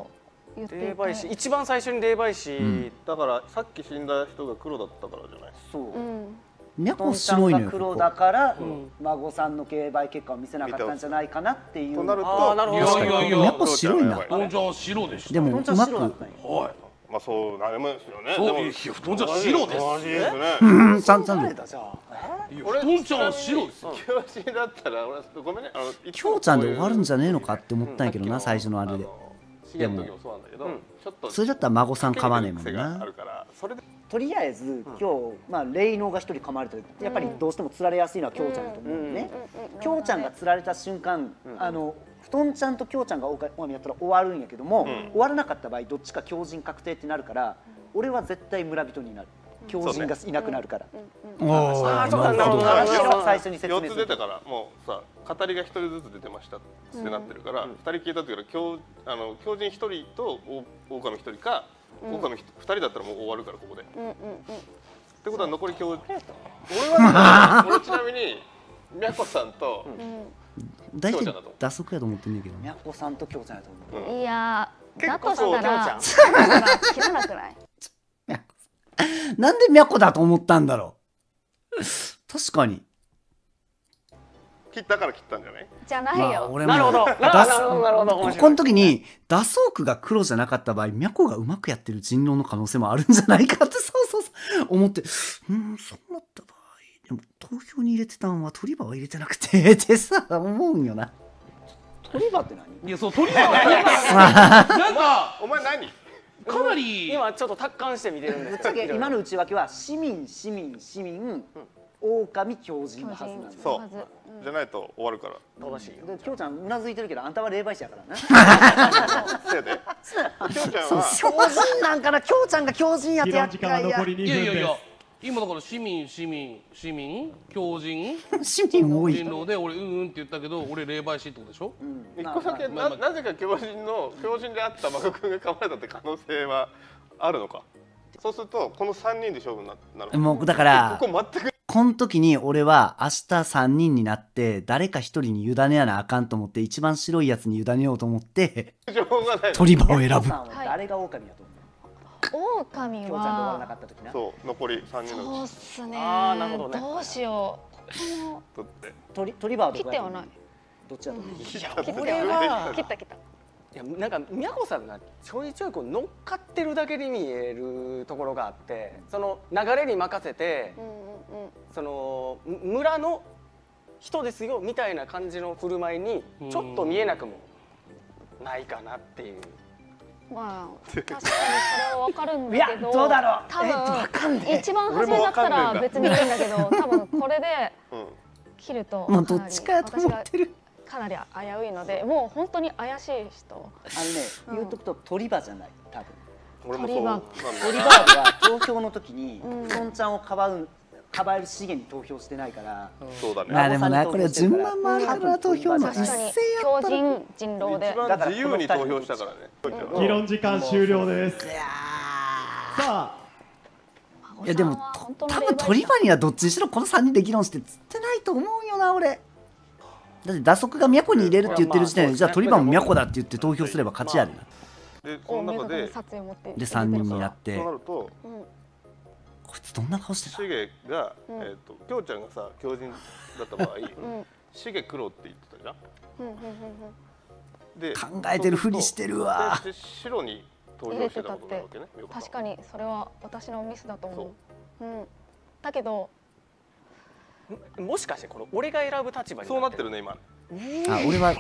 [SPEAKER 10] 言って
[SPEAKER 1] 霊媒師一番最初に霊媒師
[SPEAKER 7] だからさっき死んだ人が黒だったからじゃない。
[SPEAKER 3] そう
[SPEAKER 2] みゃこ
[SPEAKER 3] トンちゃん
[SPEAKER 2] 白いのよ
[SPEAKER 3] が黒だから孫さんの競売結果を見せなかったんじゃないかなっていう。
[SPEAKER 7] となると
[SPEAKER 1] ああなるほど。
[SPEAKER 9] いやいやいや
[SPEAKER 2] みゃこ白いな。
[SPEAKER 9] トンちゃんは白でしょ。
[SPEAKER 2] でも
[SPEAKER 3] トンちゃん
[SPEAKER 2] うまく
[SPEAKER 3] 白だったんや。
[SPEAKER 9] はい。
[SPEAKER 7] まあそうなりますよね。
[SPEAKER 9] そう
[SPEAKER 7] でも
[SPEAKER 9] いやトンちゃん白です。
[SPEAKER 7] 同じですね。
[SPEAKER 2] うんちゃんちゃんで
[SPEAKER 1] じゃあ
[SPEAKER 7] 俺
[SPEAKER 9] トンちゃんは白ですよ。
[SPEAKER 7] 教師だったら俺ごめんね。あの
[SPEAKER 2] きょうちゃんで終わるんじゃねえのかって思ったんやけどな最初のあれで。
[SPEAKER 7] 資源の時もそうなんだけど、ちょっと
[SPEAKER 2] それだったら孫さん買わねえもん
[SPEAKER 7] 癖があ
[SPEAKER 2] な。
[SPEAKER 7] るからそれで
[SPEAKER 3] とりあえず今日まあ霊能が一人噛まれてる。やっぱりどうしても釣られやすいのはきょうちゃんだと思うんでね。きょうちゃんが釣られた瞬間、あのふとんちゃんときょうちゃんが狼やったら終わるんやけども、終わらなかった場合どっちか強靭確定ってなるから、俺は絶対村人になる。強靭がいなくなるから。
[SPEAKER 2] お
[SPEAKER 1] ああ
[SPEAKER 2] ー
[SPEAKER 1] そうなんだなるほどなるほど。
[SPEAKER 3] 最初に説明
[SPEAKER 7] よっつ
[SPEAKER 3] する。
[SPEAKER 7] 出たからもうさ語りが一人ずつ出てましたってなってるから、二人聞いた時から強あの強人一人とお狼一人か、狼二人だったらもう終わるからここで。ってことは残り強俺は俺ちなみにみゃこさんと
[SPEAKER 2] 大体打足やと思ってんねんけど
[SPEAKER 3] みゃこさんときょうちゃんやと思う。
[SPEAKER 10] いやだと
[SPEAKER 1] そう
[SPEAKER 10] したら
[SPEAKER 1] き
[SPEAKER 10] 切らなくない？
[SPEAKER 2] なんでみゃこだと思ったんだろう。確かに。
[SPEAKER 7] 切ったから切ったんじゃない？
[SPEAKER 10] じゃない
[SPEAKER 2] まあ
[SPEAKER 10] よ。
[SPEAKER 2] 俺も
[SPEAKER 1] なるほど。なるほどなるほどなるほど。面白い
[SPEAKER 2] ここの時に打足区が黒じゃなかった場合みゃこがうまくやってる人狼の可能性もあるんじゃないかってそうそうそう思って、うんそうなった場合でも投票に入れてたんは鳥羽は入れてなくてってさ思うんよな。
[SPEAKER 3] 鳥羽って何？
[SPEAKER 9] いやそう鳥羽はなんか
[SPEAKER 7] お前何？
[SPEAKER 9] かなり
[SPEAKER 1] 今ちょっと達観して見てるんですけど。
[SPEAKER 3] 今の内訳は市民市民市民狼強靭のはずなんです。
[SPEAKER 7] そうじゃないと終わるから。
[SPEAKER 1] 正しいよ。
[SPEAKER 3] できょうちゃんうなずいてるけどあんたは霊媒師やからな。
[SPEAKER 7] せやで。きょうちゃんは
[SPEAKER 3] 強靭なんかな。きょうちゃんが強靭やってやっ
[SPEAKER 6] 議論時間は
[SPEAKER 3] かいや。
[SPEAKER 6] 残りにふんです
[SPEAKER 9] いやいやいや今だから市民市民市民強人
[SPEAKER 2] 市民多い。
[SPEAKER 9] 人狼で俺うんうんって言ったけど俺霊媒師ってことでしょ？
[SPEAKER 7] 一個だけななぜか強人の強人であったマコ君が噛まれたって可能性はあるのか。そうするとこの三人で勝負になる。
[SPEAKER 2] もうだから
[SPEAKER 7] ここ全く
[SPEAKER 2] この時に俺は明日さんにんになって誰かひとりに委ねやなあかんと思って一番白いやつに委ねようと思って
[SPEAKER 7] 情報がない。
[SPEAKER 2] 鳥羽を選ぶ。
[SPEAKER 3] さんは誰が狼やと思う？
[SPEAKER 10] 狼
[SPEAKER 3] きょうちゃんで終わらな
[SPEAKER 10] は
[SPEAKER 3] かった時な。
[SPEAKER 7] そう残り三人
[SPEAKER 10] そう
[SPEAKER 7] のうち
[SPEAKER 10] っすね。
[SPEAKER 1] あーなるほどね
[SPEAKER 10] どうしよう。
[SPEAKER 7] 取って。
[SPEAKER 3] 鳥鳥羽はど
[SPEAKER 10] 切ってはない
[SPEAKER 3] こやと思う？。どっちやと思う？
[SPEAKER 1] これは
[SPEAKER 10] 切った切った。
[SPEAKER 1] いやなんかみやこさんがちょいちょいこう乗っかってるだけに見えるところがあって、その流れに任せて
[SPEAKER 10] うんうんうん。
[SPEAKER 1] そのむ村の人ですよみたいな感じの振る舞いにちょっと見えなくもないかなっていう。
[SPEAKER 10] まあ確かにそれはわかるん
[SPEAKER 3] いや
[SPEAKER 10] だけど。
[SPEAKER 3] どうだろう。
[SPEAKER 10] 多
[SPEAKER 3] えわかん
[SPEAKER 10] 分
[SPEAKER 3] ね
[SPEAKER 10] 一番初めだったら別にいいんだけど、多分これで
[SPEAKER 7] うん。
[SPEAKER 10] 切ると
[SPEAKER 2] もうどっちかやと思ってる。
[SPEAKER 10] かなり危ういので、もう本当に怪しい人。
[SPEAKER 3] あのね言うとくと鳥羽じゃない多分。
[SPEAKER 7] 俺もそうなんだ。
[SPEAKER 3] 鳥羽は投票の時に
[SPEAKER 10] うん
[SPEAKER 3] トンちゃんをかばうかばえる資源に投票してないから。
[SPEAKER 7] そうだね。
[SPEAKER 2] まあでもなこれ順番もあるから投票の一斉
[SPEAKER 10] 確かに
[SPEAKER 2] や
[SPEAKER 10] 強人人狼で
[SPEAKER 7] 一。番自由に投票したからね。
[SPEAKER 6] 議論時間終了です。さあ
[SPEAKER 2] いやでもと多分鳥羽にはどっちにしろこのさんにんで議論して釣ってないと思うよな俺。だって打足が都に入れるって言ってる時点でじゃあ鳥羽も都だって言って投票すれば勝ちやでな。
[SPEAKER 7] でそ
[SPEAKER 10] を明確に
[SPEAKER 7] の中で
[SPEAKER 10] 殺意を持って
[SPEAKER 2] でさんにんになっ
[SPEAKER 7] そ
[SPEAKER 2] て
[SPEAKER 7] うなると
[SPEAKER 10] うん
[SPEAKER 2] こいつどんな顔してた
[SPEAKER 7] シゲが
[SPEAKER 10] うん
[SPEAKER 7] えっときょうちゃんがさ強人だった場合、
[SPEAKER 10] うん
[SPEAKER 7] シゲ黒って言ってたじゃん。
[SPEAKER 10] うんうんうん
[SPEAKER 7] で
[SPEAKER 2] 考えてるふりしてるわ。
[SPEAKER 7] で白に投票してたことなわけね。
[SPEAKER 10] うん。確かにそれは私のミスだと思う。うん。だけど
[SPEAKER 1] もしかしてこれ俺が選ぶ立場に
[SPEAKER 7] そうなってるね今。
[SPEAKER 2] あ俺は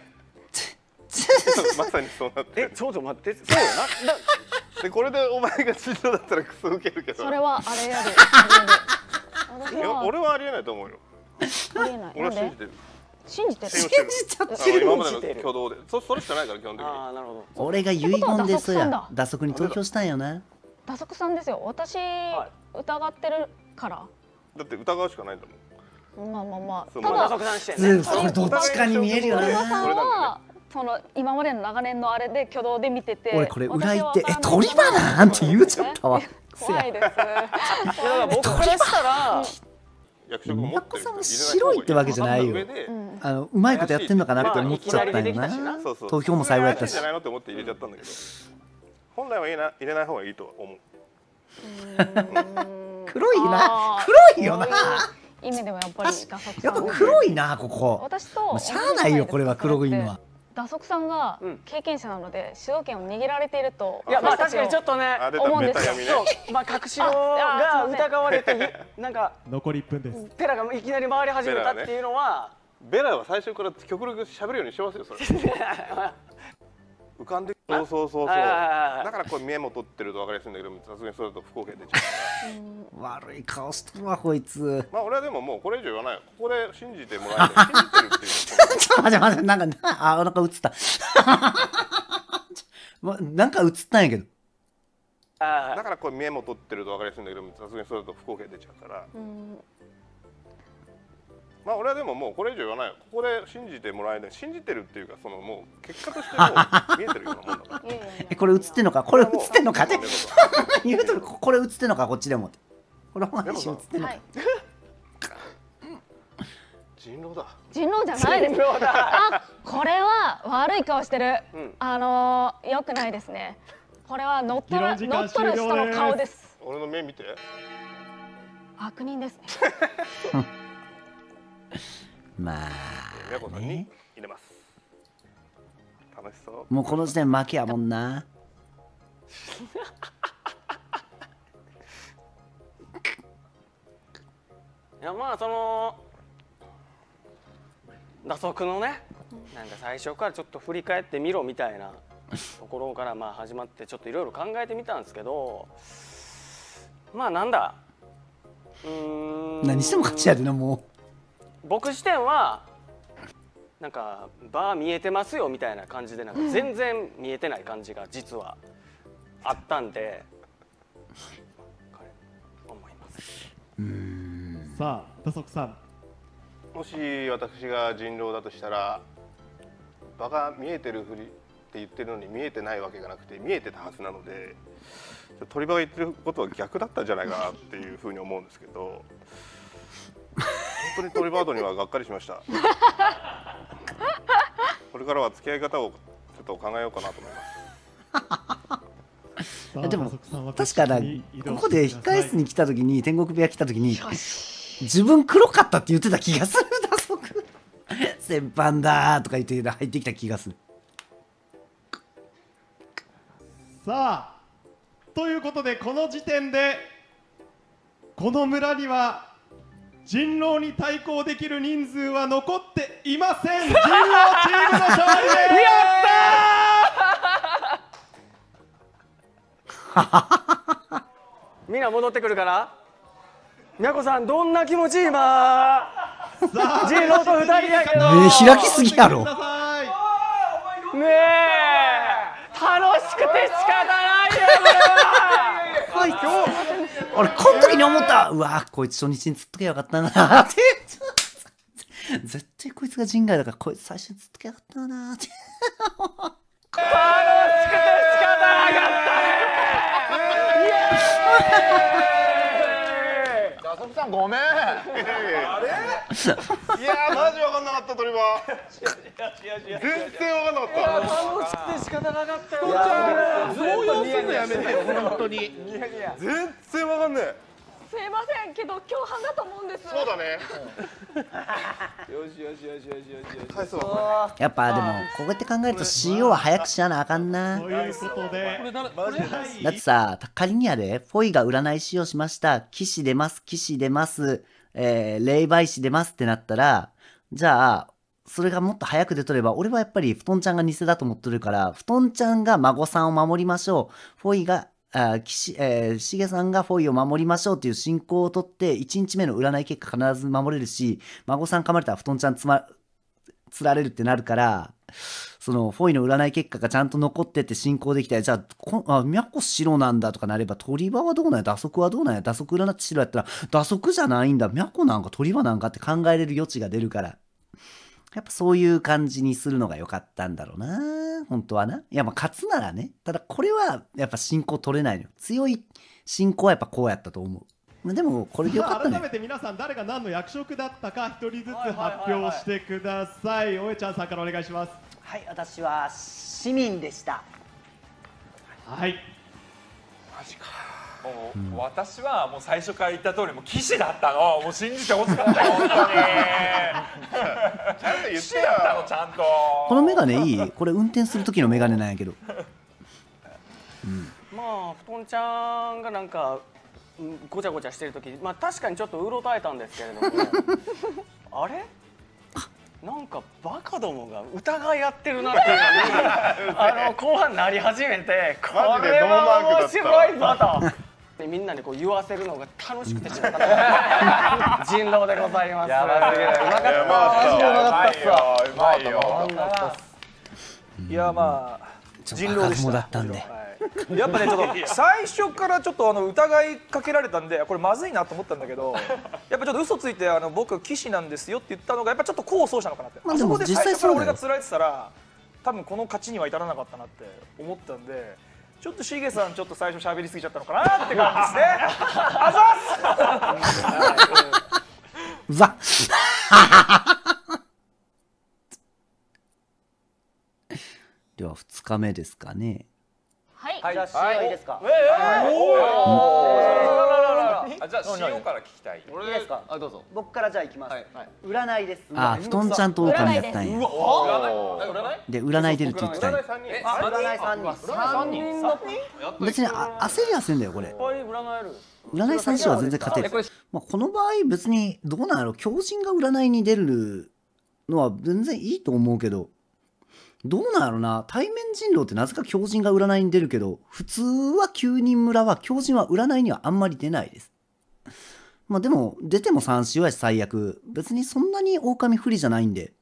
[SPEAKER 7] まさにそうなってる。
[SPEAKER 1] えちょっと待ってそうよな。だ
[SPEAKER 7] でこれでお前がチートだったらクソウケるけど。
[SPEAKER 10] それはあれやで。私
[SPEAKER 7] いや
[SPEAKER 10] は
[SPEAKER 7] 俺はありえないと思うよ。
[SPEAKER 10] ありえない。
[SPEAKER 7] 俺
[SPEAKER 10] なんで
[SPEAKER 7] は信じてる。
[SPEAKER 10] 信じてる。
[SPEAKER 7] 信じてる
[SPEAKER 2] 信じちゃって
[SPEAKER 7] あの今までの
[SPEAKER 1] 信じてる
[SPEAKER 7] 挙動で、そそれしかないから基本的に。
[SPEAKER 1] ああなるほど。
[SPEAKER 2] 俺が遺言でそう
[SPEAKER 10] ってことは打足さん
[SPEAKER 2] や
[SPEAKER 10] だ
[SPEAKER 2] 打足に投票したんよな。
[SPEAKER 10] 打足さんですよ。私疑ってるから。
[SPEAKER 7] だって疑うしかないんだもん。
[SPEAKER 10] まあまあまあ。
[SPEAKER 7] そう
[SPEAKER 10] ただ
[SPEAKER 1] 打足さんして
[SPEAKER 2] ず
[SPEAKER 1] ね。
[SPEAKER 2] これどっちかに見えるよ
[SPEAKER 10] 鳥羽さ
[SPEAKER 2] な。
[SPEAKER 10] んはその今までの長年のあれで挙動で見てて。
[SPEAKER 2] 俺これ裏行って「え
[SPEAKER 10] 私は分
[SPEAKER 2] 鳥
[SPEAKER 10] からない
[SPEAKER 2] 羽なん?」て言うちゃったわ。
[SPEAKER 10] 怖いです。
[SPEAKER 1] だから僕からしたら
[SPEAKER 7] 役職を持ってる人
[SPEAKER 2] 宮子さんも白いってわけじゃないよ
[SPEAKER 7] 上で
[SPEAKER 10] うん
[SPEAKER 2] あのうまいことやってんのかなって思っちゃったんよな。
[SPEAKER 1] まあいきなり出てきたしな
[SPEAKER 7] そうそう。
[SPEAKER 2] 投票も最後やったし
[SPEAKER 7] 怪しいんじゃないのって思って入れちゃったんだけど。 本来は入れな入れない方がいいと思う。
[SPEAKER 2] 黒いな、黒いよな。
[SPEAKER 10] 意味ではやっぱり打足
[SPEAKER 2] やっぱ
[SPEAKER 10] さん。
[SPEAKER 2] 黒いなここ。
[SPEAKER 10] 私と
[SPEAKER 2] しゃあないよこれは黒いのは。
[SPEAKER 10] 打足さんが経験者なので主導権を握られていると。
[SPEAKER 1] いやまあ確かにちょっとね
[SPEAKER 10] 思うんですよ。
[SPEAKER 1] そうまあ隠し子が疑われてなんか
[SPEAKER 6] 残りいっぷんです。
[SPEAKER 1] ペラがいきなり回り始めたっていうのは。
[SPEAKER 7] ベラは最初から極力喋るようにしますよそれ。浮かんでそうそうそうそう。だからこれ見えも取ってると分かりやすいんだけど、さすがにそれだと不公平出ちゃうから。
[SPEAKER 2] 悪い顔しとるわこいつ。
[SPEAKER 7] まあ俺はでももうこれ以上言わないよ。ここで信じてもらえて信じてるっていう。
[SPEAKER 2] ちょっと待って待ってなんかあなんか映った。なんか映ったんやけど。
[SPEAKER 7] だからこれ見えも取ってると分かりやすいんだけど、さすがにそれだと不公平出ちゃうから。まあ俺はでももうこれ以上言わないよ。ここで信じてもらえない。信じてるっていうかそのもう結果としてもう見えてるようなもんだから。
[SPEAKER 2] えこれ映ってんのかこれ映ってんのかって言うとるこれ映ってんのかこっちでもって。これ本配信映ってんのか。
[SPEAKER 7] 人狼だ。
[SPEAKER 10] 人狼じゃないです。あこれは悪い顔してる。あの良くないですね。これは乗っ取る乗っ取る人の顔です。
[SPEAKER 7] 俺の目見て。
[SPEAKER 10] 悪人ですね。
[SPEAKER 2] まあ
[SPEAKER 7] 宮子さんに入れます。楽しそう。
[SPEAKER 2] もうこの時点負けやもんな。
[SPEAKER 1] いやまあその打足のねなんか最初からちょっと振り返ってみろみたいなところからまあ始まってちょっといろいろ考えてみたんですけど、まあなんだうーん
[SPEAKER 2] 何しても勝ちやでなもう。
[SPEAKER 1] 僕視点はなんかバー見えてますよみたいな感じでなんか全然見えてない感じが実はあったんで思います。
[SPEAKER 6] うんさあ打足さん、
[SPEAKER 7] もし私が人狼だとしたら場が見えてるふりって言ってるのに見えてないわけがなくて見えてたはずなので鳥羽が言ってることは逆だったんじゃないかなっていうふうに思うんですけど。本当にトリバードにはがっかりしました。これからは付き合い方をちょっと考えようかなと思います。
[SPEAKER 2] でも確かだここで控え室に来た時に天国部屋来た時に自分黒かったって言ってた気がする。打足先般だとか言って入ってきた気がする。
[SPEAKER 6] さあということでこの時点でこの村には人狼に対抗できる人数は残っていません。人狼チームの勝利です。
[SPEAKER 1] やったーみんな戻ってくるから宮子さんどんな気持ち今人狼とふたりやけど
[SPEAKER 2] 目開きすぎやろ。
[SPEAKER 1] ねえ楽しくて仕方ないよこれは。
[SPEAKER 2] 俺この時に思った。うわこいつ初日に釣っとけばよかったなって絶対こいつが人外だからこいつ最初に釣っとけばよかったなって
[SPEAKER 1] 楽しくて仕方なかった
[SPEAKER 8] 打足さんごめん。あれ？
[SPEAKER 7] いやーマジ分かんなかった鳥羽。全然分かんなかった。
[SPEAKER 1] 楽しくて仕方なかったよ。
[SPEAKER 8] 動揺するのやめてよ本当に。
[SPEAKER 7] 全然分かんねえ。
[SPEAKER 10] すいませんけど共犯だと思うんです。
[SPEAKER 7] そうだね。
[SPEAKER 8] よしよしよしよしよし。
[SPEAKER 7] 返すわ。
[SPEAKER 2] やっぱでもこうやって考えると シーオー は早くしなあかんな。
[SPEAKER 6] ということで
[SPEAKER 2] だってさ仮にやでフォイが占い師をしました、騎士出ます騎士出ます、えー、霊媒師出ますってなったらじゃあそれがもっと早く出とれば俺はやっぱり布団ちゃんが偽だと思っとるから布団ちゃんが孫さんを守りましょう、フォイがあ騎士、えー、しげさんがフォイを守りましょうっていう進行をとっていちにちめの占い結果必ず守れるし、孫さん噛まれたら布団ちゃんつまつられるってなるから、そのフォイの占い結果がちゃんと残ってって進行できたら、じゃあこあ宮古白なんだとかなれば鳥羽はどうなんや、打足はどうなんや、打足占って白やったら打足じゃないんだ、宮古なんか鳥羽なんかって考えれる余地が出るから、やっぱそういう感じにするのが良かったんだろうな本当はな。いやまあ勝つならね、ただこれはやっぱ進行取れないのよ。強い進行はやっぱこうやったと思う。でもこれでよかったね。
[SPEAKER 6] 改めて皆さん誰が何の役職だったか一人ずつ発表してください。おえちゃんさんからお願いします。
[SPEAKER 3] はい、私は市民でした。
[SPEAKER 6] はい。
[SPEAKER 5] マジか。もう、うん、私はもう最初から言った通りもう騎士だったの。もう信じてほしかったよ本当に。ちゃんと言ってやったのちゃんと。
[SPEAKER 2] このメガネいい？これ運転する時のメガネなんやけど。
[SPEAKER 1] うん、まあ布団ちゃんがなんかごちゃごちゃしてる時、まあ確かにちょっとうろたえたんですけれども、あれ？なんかバカどもが疑い合ってるなっていうのにあの後半なり始めて、これは面白いぞとみんなにこう言わせるのが楽しくてしまった人狼でございます。やばすぎる。うまかった。マジでうまかったっす。うまいよ。うまかったっす。
[SPEAKER 4] いやまあ人狼でした。
[SPEAKER 2] だったんで。
[SPEAKER 4] やっぱねちょっと最初からちょっとあの疑いかけられたんでこれまずいなと思ったんだけど、やっぱちょっと嘘ついてあの僕騎士なんですよって言ったのがやっぱちょっと功を奏したのかなって。
[SPEAKER 2] まあでも実際そうだよ。
[SPEAKER 4] あそこで最初から俺が釣られてたら多分この勝ちには至らなかったなって思ったんで、ちょっとしげさんちょっと最初喋りすぎちゃったのかなって感じですね。あ
[SPEAKER 2] ざっ。ざっ。ではふつかめですかね。
[SPEAKER 10] はい。
[SPEAKER 3] じゃあ試合いいですか。
[SPEAKER 5] あ、じゃあ塩から聞きたい。
[SPEAKER 3] いいですか。
[SPEAKER 8] あ、どうぞ。
[SPEAKER 3] 僕からじゃあ行きます。占いです。
[SPEAKER 2] あ、布団ちゃんと狼やったんや。で占い出るって言ってたんや。
[SPEAKER 3] 占い三人。
[SPEAKER 8] 三人。
[SPEAKER 2] 別にあ焦りはせんだよこれ。
[SPEAKER 1] 占える。
[SPEAKER 2] 占い三種は全然勝てる。まあこの場合別にどうなんやろ、狂人が占いに出るのは全然いいと思うけど。どうなんやろな、対面人狼ってなぜか狂人が占いに出るけど、普通はきゅうにん村は狂人は占いにはあんまり出ないです。まあでも出ても三種は最悪、別にそんなに狼不利じゃないんで。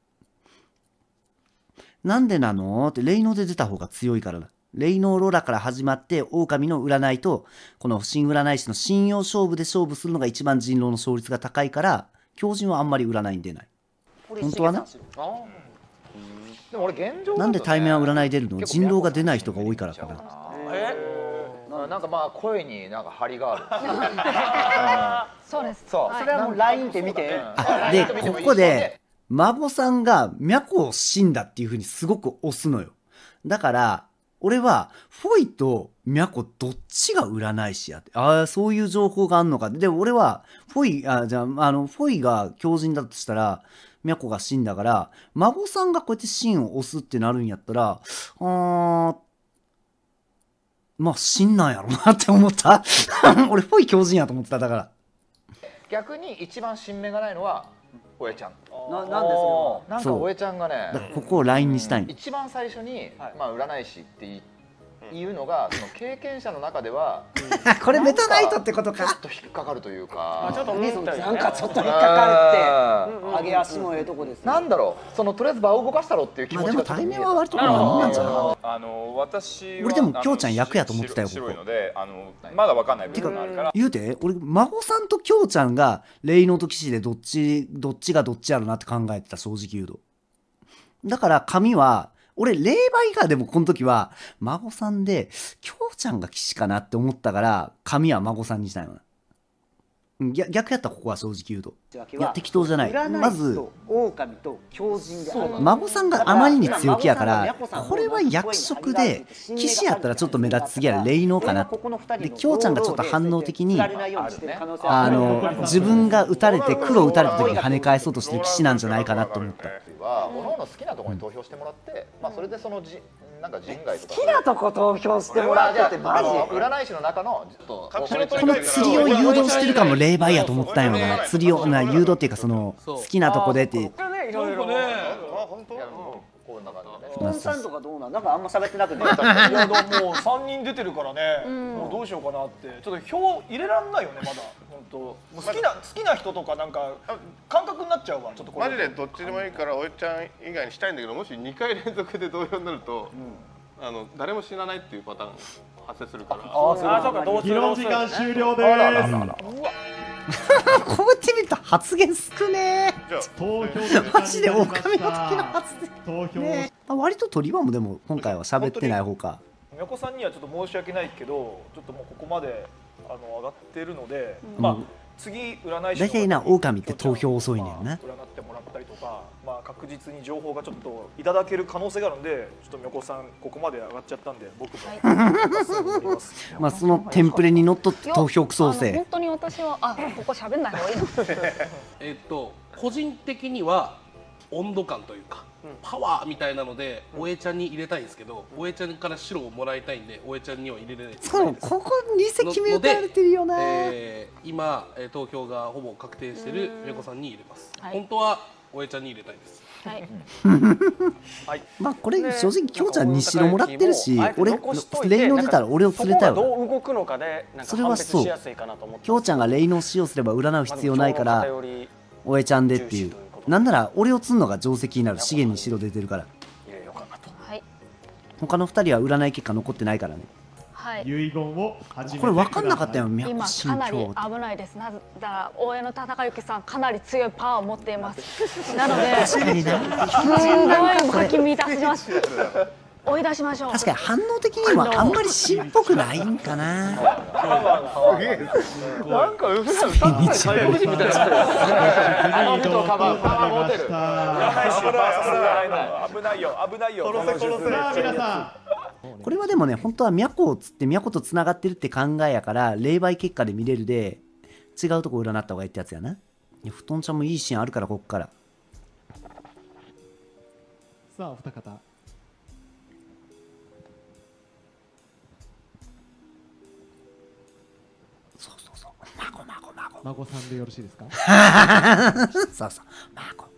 [SPEAKER 2] なんでなのって霊能で出た方が強いからな。霊能ローラから始まって狼の占いとこの新占い師の信用勝負で勝負するのが一番人狼の勝率が高いから、狂人はあんまり占いに出ない。本当はね。
[SPEAKER 8] でも俺現状
[SPEAKER 2] なんで対面は占い出るの？人狼が出ない人が多いからかな。
[SPEAKER 8] え？なんかまあ声になんか張りがあ
[SPEAKER 10] る。そうです。
[SPEAKER 3] そう。それはもうラインで見て。
[SPEAKER 2] あ、でここで孫さんが脈を死んだっていう風にすごく押すのよ。だから俺はフォイと脈どっちが占い師やって、ああそういう情報があんのか。で俺はフォイあじゃああのフォイが狂人だとしたら。ミャコが死んだから孫さんがこうやって芯を押すってなるんやったら、あーまあ芯なんやろなって思った俺っぽい狂人やと思ってた。だから
[SPEAKER 8] 逆に一番新芽がないのはおえちゃん。
[SPEAKER 3] ななんでそ
[SPEAKER 8] れはなんかおえちゃんがね、
[SPEAKER 2] ここをラインにしたい、うん、
[SPEAKER 8] 一番最初に、まあ、占い師って言っていうのがその経験者の中では
[SPEAKER 2] これメタナイトってことか。
[SPEAKER 8] ちょっと引っかかるというか、
[SPEAKER 3] ちょっとなんかちょっと引っかかるって上げ足もええとこですね。
[SPEAKER 8] なんだろう、そのとりあえず場を動かしたろっていう気持ちが。
[SPEAKER 2] でも対面は割とこんなんじゃない。
[SPEAKER 5] あの私
[SPEAKER 2] 俺でもきょうちゃん役やと思ってたよ。
[SPEAKER 5] 白いのであのまだわかんない部分があるから。
[SPEAKER 2] 言うて俺孫さんときょうちゃんが霊能と騎士でどっちどっちがどっちやろなって考えてた、正直言うと。だから髪は俺霊媒がでもこの時は孫さんできょうちゃんが騎士かなって思ったから髪は孫さんにしたいの。逆逆やったここは正直言うと。いや適当じゃない。まず
[SPEAKER 3] 狼と狂人で
[SPEAKER 2] 孫さんがあまりに強気やからこれは役職で騎士やったらちょっと目立ちすぎやら霊能かな。できょうちゃんがちょっと反応的にあの自分が撃たれて黒撃たれた時に跳ね返そうとしてる騎士なんじゃないかなと思った。
[SPEAKER 8] はおのおの好きなところに投票してもらって、まあそれでそのじなんか人外とか
[SPEAKER 3] 好きなとこ投票してもらってってマジ
[SPEAKER 8] 占い師の中のちょっと
[SPEAKER 2] この釣りを誘導してるかも霊媒やと思ったんやろな。釣りをな誘導っていうかその好きなとこでってい
[SPEAKER 1] ろいろね。
[SPEAKER 8] こんな感じでね。
[SPEAKER 3] 布団さんとかどうなん？なんかあんま喋ってなくて。い
[SPEAKER 4] やでももう三人出てるからね。もうどうしようかなってちょっと票入れらんないよねまだ。本当。もう好きな好きな人とかなんか感覚になっちゃうわ。ちょっとこれ。
[SPEAKER 7] マジでどっちでもいいからおえちゃん以外にしたいんだけど、もしにかい連続で同様になると、あの誰も死なないっていうパターン発生するから。あ
[SPEAKER 1] あそうか。
[SPEAKER 6] 議論時間終了です。
[SPEAKER 2] こうやって見ると発言少ねー。マジで狼の時の発言。ね、割と鳥羽もでも今回は喋ってない方か。
[SPEAKER 4] みやこさんにはちょっと申し訳ないけど、ちょっともうここまであの上がってるので、うん、まあ次占い師
[SPEAKER 2] 大体な狼って投票遅いねんな。
[SPEAKER 4] 占ってもらったりとか、まあ、確実に情報がちょっといただける可能性があるんで、ちょっとみょこさんここまで上がっちゃったんで僕も
[SPEAKER 2] まあそのテンプレにのっとって投票クソせ
[SPEAKER 10] 本当に私はあここ喋んない方がいいの
[SPEAKER 9] えっと個人的には温度感というか、うん、パワーみたいなので、うん、おえちゃんに入れたいんですけど、おえちゃんから白をもらいたいんでおえちゃんには入れれないです。
[SPEAKER 2] そうここに席目打たれてるよな、
[SPEAKER 9] えー、今投票がほぼ確定してるみょこさんに入れます、はい、本当はおえちゃんに入れたいです。
[SPEAKER 2] はい、まあこれ正直きょうちゃんに白もらってるし、俺レイノ出たら俺を連れたよ。
[SPEAKER 1] どう動くのかでなんか判別しやすいかなと思って。
[SPEAKER 2] きょうちゃんがレイノ使用すれば占う必要ないからおえちゃんでっていう。なんなら俺を釣るのが定石になる。資源に白出てるから。他のふたりは占い結果残ってないからね。
[SPEAKER 10] はい、
[SPEAKER 6] 遺言を
[SPEAKER 2] これ分かんなかったよ。
[SPEAKER 10] 今かなり危ないです。なぜだから大江の高之さんかなり強いパワーを持っています。なので、すごいかき乱します。追い出しましょう。
[SPEAKER 2] 確かに反応的にはあんまり芯っぽくないんかな。
[SPEAKER 1] なんかうふらうたん最後みたいな。あの人カバーパワー持てる。
[SPEAKER 4] 危ないよ危ないよ。
[SPEAKER 6] 殺せ殺せ皆さん。
[SPEAKER 2] これはでもね、本当は都をつって都とつながってるって考えやから霊媒結果で見れるで違うとこ占った方がいいってやつやな。いや布団ちゃんもいいシーンあるからこっから。
[SPEAKER 6] さあお二方。
[SPEAKER 2] そうそうそう。孫孫孫。
[SPEAKER 6] 孫さんでよろしいですか。
[SPEAKER 2] そうそう。孫。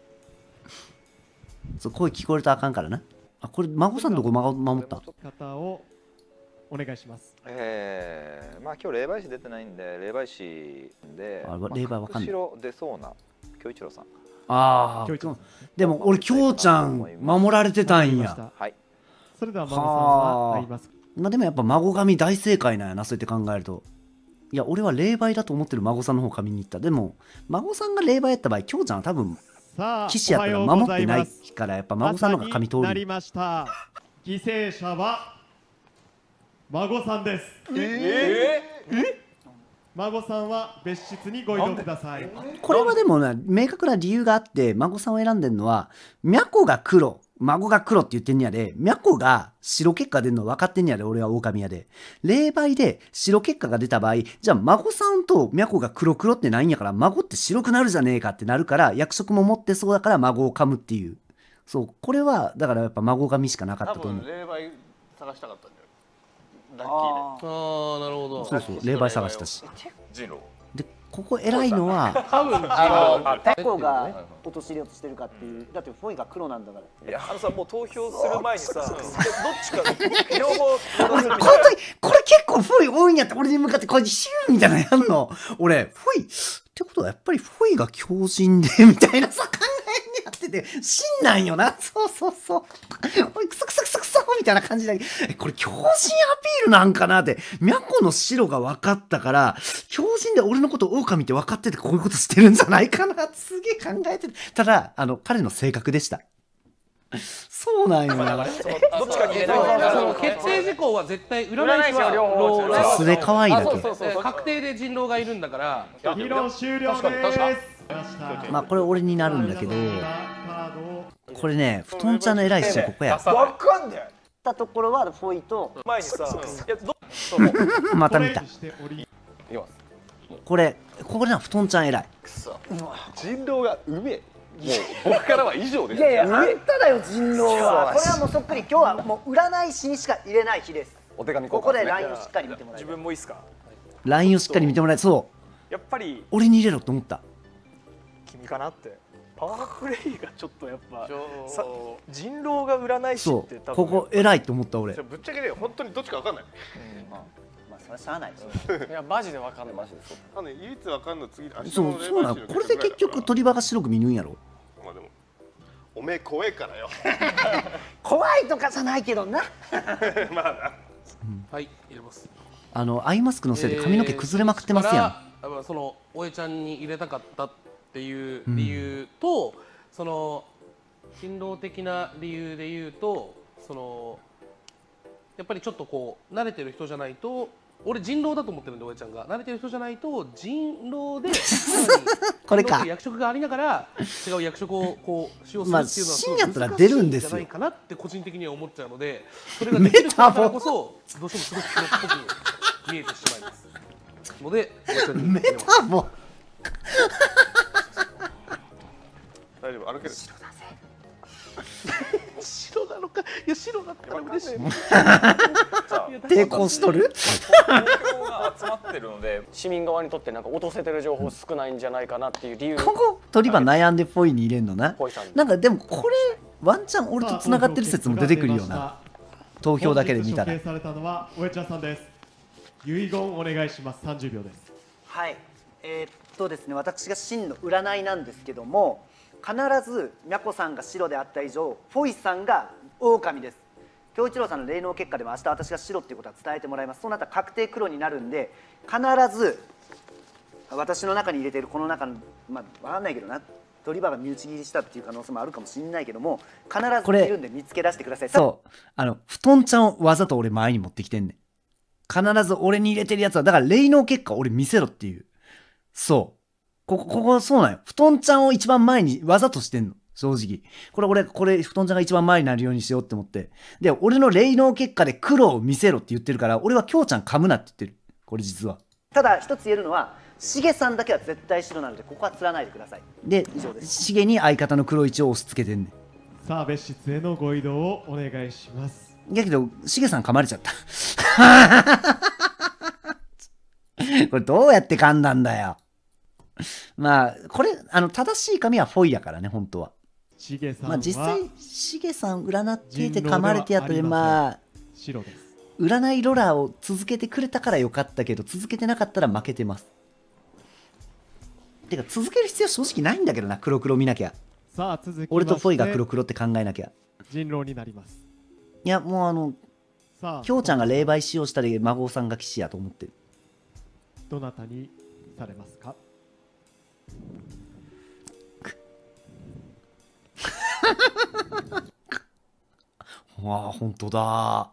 [SPEAKER 2] そう声聞こえるとあかんからな。あ、これ孫さんどこ守った？
[SPEAKER 6] 方をお願いします。
[SPEAKER 8] ええー、まあ今日霊媒師出てないんで霊媒師で、
[SPEAKER 2] あ、霊媒わかんない。
[SPEAKER 8] 後ろ出そうな京一郎さん。
[SPEAKER 2] ああ。でも俺京ちゃん守られてたんや。
[SPEAKER 6] はい。それでは孫さんは合います。
[SPEAKER 2] まあでもやっぱ孫神大正解なんやな、そうやって考えると。いや俺は霊媒だと思ってる孫さんの方神に行った。でも孫さんが霊媒やった場合京ちゃんは多分騎士やったら守ってないからやっぱ孫さんの方が神通る。
[SPEAKER 6] なりました。犠牲者は孫さんです。えー、え孫さんは別室にご移動ください。
[SPEAKER 2] これはでもね明確な理由があって孫さんを選んでるのは都が黒孫が黒って言ってんねやで、都が白結果出るの分かってんねやで、俺は狼やで。霊媒で白結果が出た場合、じゃあ孫さんと都が黒黒ってないんやから孫って白くなるじゃねえかってなるから役職も持ってそうだから孫を噛むっていう。そうこれはだからやっぱ孫神しかなかったと思う。
[SPEAKER 7] 多分霊媒探したかったんじゃない。ラッキーで。
[SPEAKER 9] ああなるほど。
[SPEAKER 2] そうそう霊媒探したし。
[SPEAKER 7] 人狼。
[SPEAKER 2] でここ偉いのは
[SPEAKER 9] 多分
[SPEAKER 3] あのどこが落とし入れようとしてるかっていう。だってフォイが黒なんだから。
[SPEAKER 4] いやあのさもう投票する前にさどっちか両方
[SPEAKER 2] これこれ結構フォイ多いんやって俺に向かってこうやってシューみたいなのやんの。俺フォイってことはやっぱりフォイが強靭でみたいなさ考えにやってて真なんよな。そうそうそう。おいクソクソクソクソみたいな感じでこれ強靭アピールなんかなって都の白が分かったから強靭で俺のこと狼って分かっててこういうことしてるんじゃないかなってすげえ考えてる。ただあの彼の性格でした。そうなんよな。
[SPEAKER 4] どっちかに入れない。
[SPEAKER 9] 決定事項は絶対占い師は両方。
[SPEAKER 2] それ可愛いだけ。
[SPEAKER 9] 確定で人狼がいるんだから。
[SPEAKER 6] 議論終了です。
[SPEAKER 2] まあこれ俺になるんだけど、これね布団ちゃんの偉い人ここや。
[SPEAKER 4] わかんねえ。
[SPEAKER 3] たところはフォイと
[SPEAKER 4] 前にさ、いやど
[SPEAKER 2] また見た。これここでな布団ちゃん偉い。
[SPEAKER 7] 人狼がうめえ。もう僕からは以上です。
[SPEAKER 3] いやいやあんただよ人狼は。これはもうそっくり今日はもう占い師にしか入れない日です。
[SPEAKER 7] お手紙
[SPEAKER 3] ここでラインをしっかり見てもらいたい。
[SPEAKER 4] 自分もいいですか。
[SPEAKER 2] ラインをしっかり見てもらいそう。
[SPEAKER 4] やっぱり
[SPEAKER 2] 俺に入れろと思った。
[SPEAKER 4] 君かなって。パワープレイがちょっとやっぱさ人狼が占い師って多分
[SPEAKER 2] ここ偉いと思った俺。
[SPEAKER 7] ぶっちゃけで本当にどっちかわかんない。
[SPEAKER 3] まあそれはしゃあないです。
[SPEAKER 1] いやマジでわかんないマジで。
[SPEAKER 7] あの唯一わかんの次
[SPEAKER 2] そうそうなの。これで結局鳥羽が白く見るんやろ。
[SPEAKER 7] まあでもおめえ怖えからよ。
[SPEAKER 3] 怖いとかじゃないけどな。
[SPEAKER 7] まあな。
[SPEAKER 9] はい入れます。
[SPEAKER 2] あのアイマスクのせいで髪の毛崩れまくってますや
[SPEAKER 9] ん。そのおえちゃんに入れたかったっていう理由と、うん、その人狼的な理由で言うとそのやっぱりちょっとこう慣れてる人じゃないと俺人狼だと思ってるんで、おえちゃんが慣れてる人じゃないと人狼で
[SPEAKER 2] これか
[SPEAKER 9] 人狼って役職がありながら違う役職をこう使用する
[SPEAKER 2] まあ
[SPEAKER 9] っていうのは
[SPEAKER 2] 深夜ったら出るんですよ
[SPEAKER 9] じゃないかなって個人的には思っちゃうので、それができる人だからこそどうしてもすごくプロっぽく見えてしまいますので、
[SPEAKER 2] メタボ
[SPEAKER 7] 大丈夫歩ける。
[SPEAKER 9] 白なのか、いや白だったら嬉しい。
[SPEAKER 2] 抵抗しとる
[SPEAKER 5] 情報が集まってるので、
[SPEAKER 1] 市民側にとってなんか落とせてる情報少ないんじゃないかなっていう理由。
[SPEAKER 2] ここ鳥羽悩んでポイに入れんのな
[SPEAKER 1] ポイさんに
[SPEAKER 2] なんかでもこれワンチャン俺とつながってる説も出てくるよな。投票だけで見たら
[SPEAKER 6] 本日処刑されたのはおえちゃんさんです。遺言お願いします。さんじゅうびょうです。
[SPEAKER 3] はい、えー、っとですね、私が真の占いなんですけども、必ずみゃこさんが白であった以上フォイさんが狼です。京一郎さんの霊能結果でも明日私が白っていうことは伝えてもらいます。そうなったら確定黒になるんで、必ず私の中に入れているこの中の、まあ分かんないけどな、鳥羽が身内切りしたっていう可能性もあるかもしれないけども、必ずいるんで見つけ出してください。
[SPEAKER 2] そうあの布団ちゃんをわざと俺前に持ってきてんねん。必ず俺に入れてるやつはだから霊能結果俺見せろっていう。そうここここそうなんよ。布団ちゃんを一番前にわざとしてんの正直。これ俺これ布団ちゃんが一番前になるようにしようって思って、で俺の霊能結果で黒を見せろって言ってるから、俺は京ちゃん噛むなって言ってる。これ実は
[SPEAKER 3] ただ一つ言えるのは、しげさんだけは絶対白なのでここは釣らないでください。
[SPEAKER 2] でしげに相方の黒いちを押し付けてんねん。
[SPEAKER 6] さあ別室へのご移動をお願いします。
[SPEAKER 2] だけどしげさん噛まれちゃったこれどうやって噛んだんだよ。まあこれあの正しい紙はフォイやからね本当は。
[SPEAKER 6] しげさんは
[SPEAKER 2] まあ実際しげさん占っていて噛まれてやってまあ
[SPEAKER 6] 白です。
[SPEAKER 2] 占いロラーを続けてくれたからよかったけど、続けてなかったら負けてます。てか続ける必要正直ないんだけどな、黒黒見なきゃ。
[SPEAKER 6] さあ続きまして
[SPEAKER 2] 俺とフォイが黒黒って考えなきゃ。
[SPEAKER 6] 人狼になります。
[SPEAKER 2] いやもうあの
[SPEAKER 6] さあ
[SPEAKER 2] 京ちゃんが霊媒使用したり孫さんが騎士やと思ってる。
[SPEAKER 6] どなたにされますか。
[SPEAKER 2] わあ本当だ。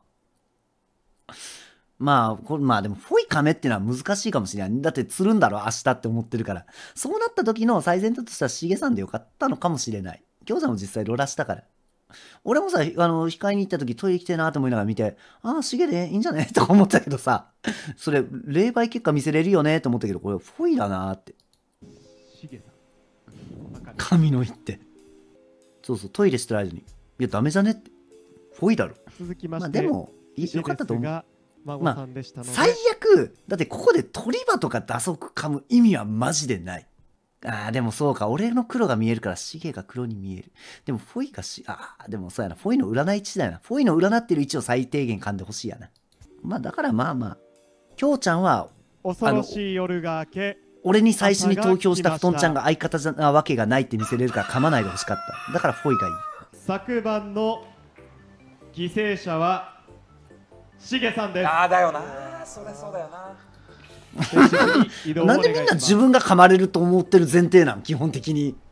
[SPEAKER 2] まあこれまあでもフォイカメっていうのは難しいかもしれない。だって釣るんだろ明日って思ってるから。そうなった時の最善だとしたらしげさんでよかったのかもしれない。京ちゃんも実際ロラしたから。俺もさあの控えに行った時トイレ来てえなと思いながら見て、ああしげでいいんじゃねとか思ったけどさ、それ霊媒結果見せれるよねと思ったけど、これフォイだなって。
[SPEAKER 6] しげさん
[SPEAKER 2] 神の一手。そうそうトイレしてる間にいやダメじゃねって。フォイだろ。
[SPEAKER 6] 続きまして、
[SPEAKER 2] まあでもよかったと思う。
[SPEAKER 6] 孫さんでしたので、
[SPEAKER 2] まあ、最悪だってここで鳥羽とか打足噛む意味はマジでない。あーでもそうか、俺の黒が見えるからシゲが黒に見える。でもフォイがしあーでもそうやな、フォイの占い位置だよな。フォイの占ってる位置を最低限噛んでほしいやな。まあだからまあまあ京ちゃんは
[SPEAKER 6] 恐ろしい夜が明け、
[SPEAKER 2] 俺に最初に投票した布団ちゃんが相方じゃなわけがないって見せれるから噛まないでほしかった。だからフォイがいい。
[SPEAKER 6] 昨晩の犠牲者はしげさんです。
[SPEAKER 5] ああだよな、そりゃそうだよな。
[SPEAKER 2] なんでみんな自分が噛まれると思ってる前提なん基本的に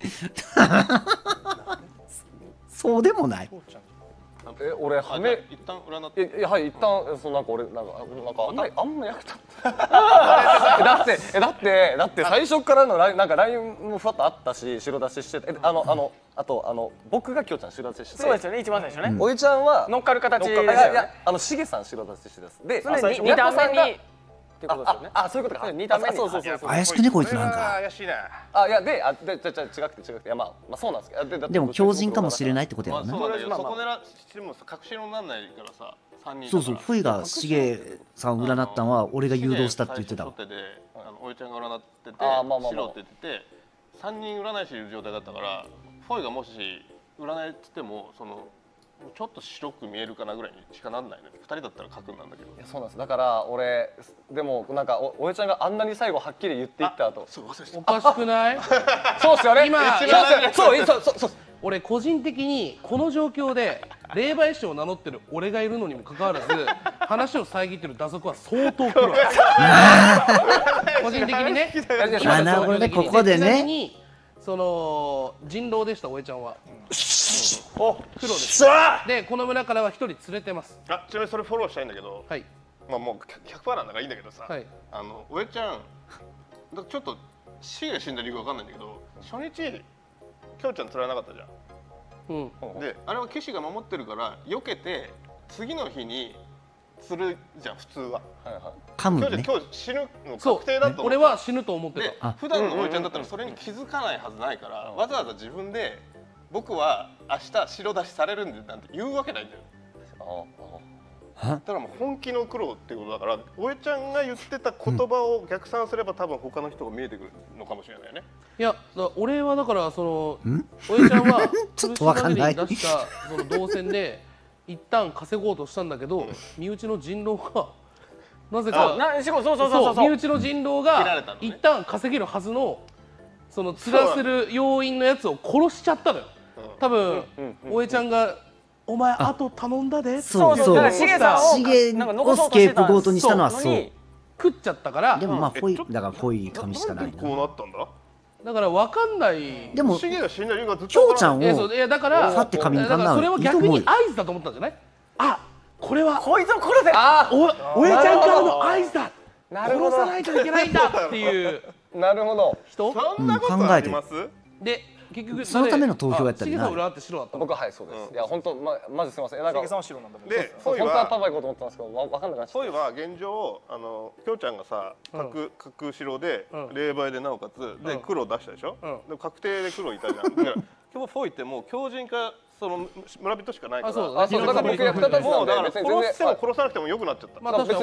[SPEAKER 2] そうでもない。
[SPEAKER 11] え俺はめ
[SPEAKER 7] 一旦占って
[SPEAKER 11] いやはい一旦そのなんか俺なんかなんかあんまりあんま役立ってだってえだってだって最初からのラインなんかラインもふわっとあったし白出ししてて、あのあのあとあの僕がきょうちゃん白出ししてて、
[SPEAKER 1] そうですよね一番最初ね。
[SPEAKER 11] おいちゃんは
[SPEAKER 1] 乗っかる形ですよね。
[SPEAKER 11] いやいやあのしげさん白出ししてです。で
[SPEAKER 1] それに二段目にってことですよね。
[SPEAKER 11] あそういうことか。
[SPEAKER 1] 二段目に
[SPEAKER 11] そうそうそうそう。
[SPEAKER 2] 怪しくねこいつなんか。
[SPEAKER 7] 怪しいね。
[SPEAKER 11] あいやであでじゃじゃ違くて違くていやまあまあそうなんですけど。で
[SPEAKER 2] でも強靭かもしれないってことやろな。
[SPEAKER 7] まあそうだけどそこ狙っても確信になんないからさ。
[SPEAKER 2] そうそうフォイがしげさんを占ったのは俺が誘導したって言ってたわ。
[SPEAKER 7] おいちゃんが占ってて
[SPEAKER 11] あまあまあ
[SPEAKER 7] 白って言っててさんにん占い師いる状態だったから、フォイがもし占いっててもそのちょっと白く見えるかなぐらいにしかなんないね。ふたりだったら角なんだけど。
[SPEAKER 11] いやそうなんです。だから俺でもなんか お, おえちゃんがあんなに最後はっきり言っていった後、
[SPEAKER 7] そう忘れて
[SPEAKER 9] おかしくない？
[SPEAKER 11] そうっすよね。
[SPEAKER 9] 今
[SPEAKER 11] そうそうそうそうそう。
[SPEAKER 9] 俺個人的にこの状況で霊媒師を名乗ってる俺がいるのにもかかわらず話を遮ってる打足は相当黒い個人的にね。
[SPEAKER 2] まあなるほどねここでね。
[SPEAKER 9] ちなみにその人狼でしたおえちゃんは黒です。でこの村からは一人連れてます。
[SPEAKER 7] あちなみにそれフォローしたいんだけど、
[SPEAKER 9] はい
[SPEAKER 7] まあもう ひゃくパーセント なんだからいいんだけどさ、
[SPEAKER 9] はい、
[SPEAKER 7] あのおえちゃんだちょっとシゲが死んだ理由わかんないんだけど、初日きょうちゃん釣らなかったじゃん。うん、であれは岸が守ってるから避けて次の日に釣るじゃん普通は。
[SPEAKER 2] 噛むね。
[SPEAKER 7] 今日死ぬの確定だと思う。
[SPEAKER 9] 俺は死ぬと思ってた。
[SPEAKER 7] 普段のおえちゃんだったらそれに気づかないはずないから、わざわざ自分で僕は明日白出しされるんでなんて言うわけないんだよ。だからもう本気の苦労っていうことだから、おえちゃんが言ってた言葉を逆算すれば多分他の人が見えてくるのかもしれないよね。
[SPEAKER 9] いや、だ俺はだからそのおえちゃんは
[SPEAKER 2] ちょっとわかんない。
[SPEAKER 9] 出したその動線で一旦稼ごうとしたんだけど、身内の人狼がなぜか
[SPEAKER 1] そうそうそうそう
[SPEAKER 9] 身内の人狼が一旦稼げるはずのその釣らせる要因のやつを殺しちゃったのよ。多分おえちゃんがお前あと頼んだで。
[SPEAKER 2] そうそう。シゲさんをシゲをスケープゴートにしたのはそう。
[SPEAKER 9] 食っちゃったから。
[SPEAKER 2] でもまあフォイだからフォイ神しかないな。
[SPEAKER 7] こうなったんだ。
[SPEAKER 9] だからわかんない。
[SPEAKER 2] でも
[SPEAKER 7] シゲが死んだ理由がずっと。
[SPEAKER 2] きょうちゃんを。
[SPEAKER 9] いやだから
[SPEAKER 2] ファって神にかんなの。
[SPEAKER 9] それは逆に合図だと思ったんじゃない？あ、これは
[SPEAKER 1] こいつを殺せ。
[SPEAKER 9] あ、おおえちゃんからの合図だ。殺さないといけないんだっていう。
[SPEAKER 11] なるほど。
[SPEAKER 9] 人？
[SPEAKER 7] そんなことあります？
[SPEAKER 9] で。結局
[SPEAKER 2] そのための投票やったりな。
[SPEAKER 9] 僕
[SPEAKER 11] ははいそうです。いや本当まマジすみません。なんか
[SPEAKER 4] さんは白なんだもん。
[SPEAKER 11] で本当はパパ行こうと思ったんですけどわかんなくなっちゃった。
[SPEAKER 7] そういえば現状あのきょうちゃんがさ角角白で霊媒でなおかつで黒出したでしょ。で確定で黒いたじゃん。だから今日フォイってもう強靭かその村人しかないから。
[SPEAKER 11] あそうだから僕役立たず
[SPEAKER 7] もうだから殺しても殺さなくてもよくなっちゃった。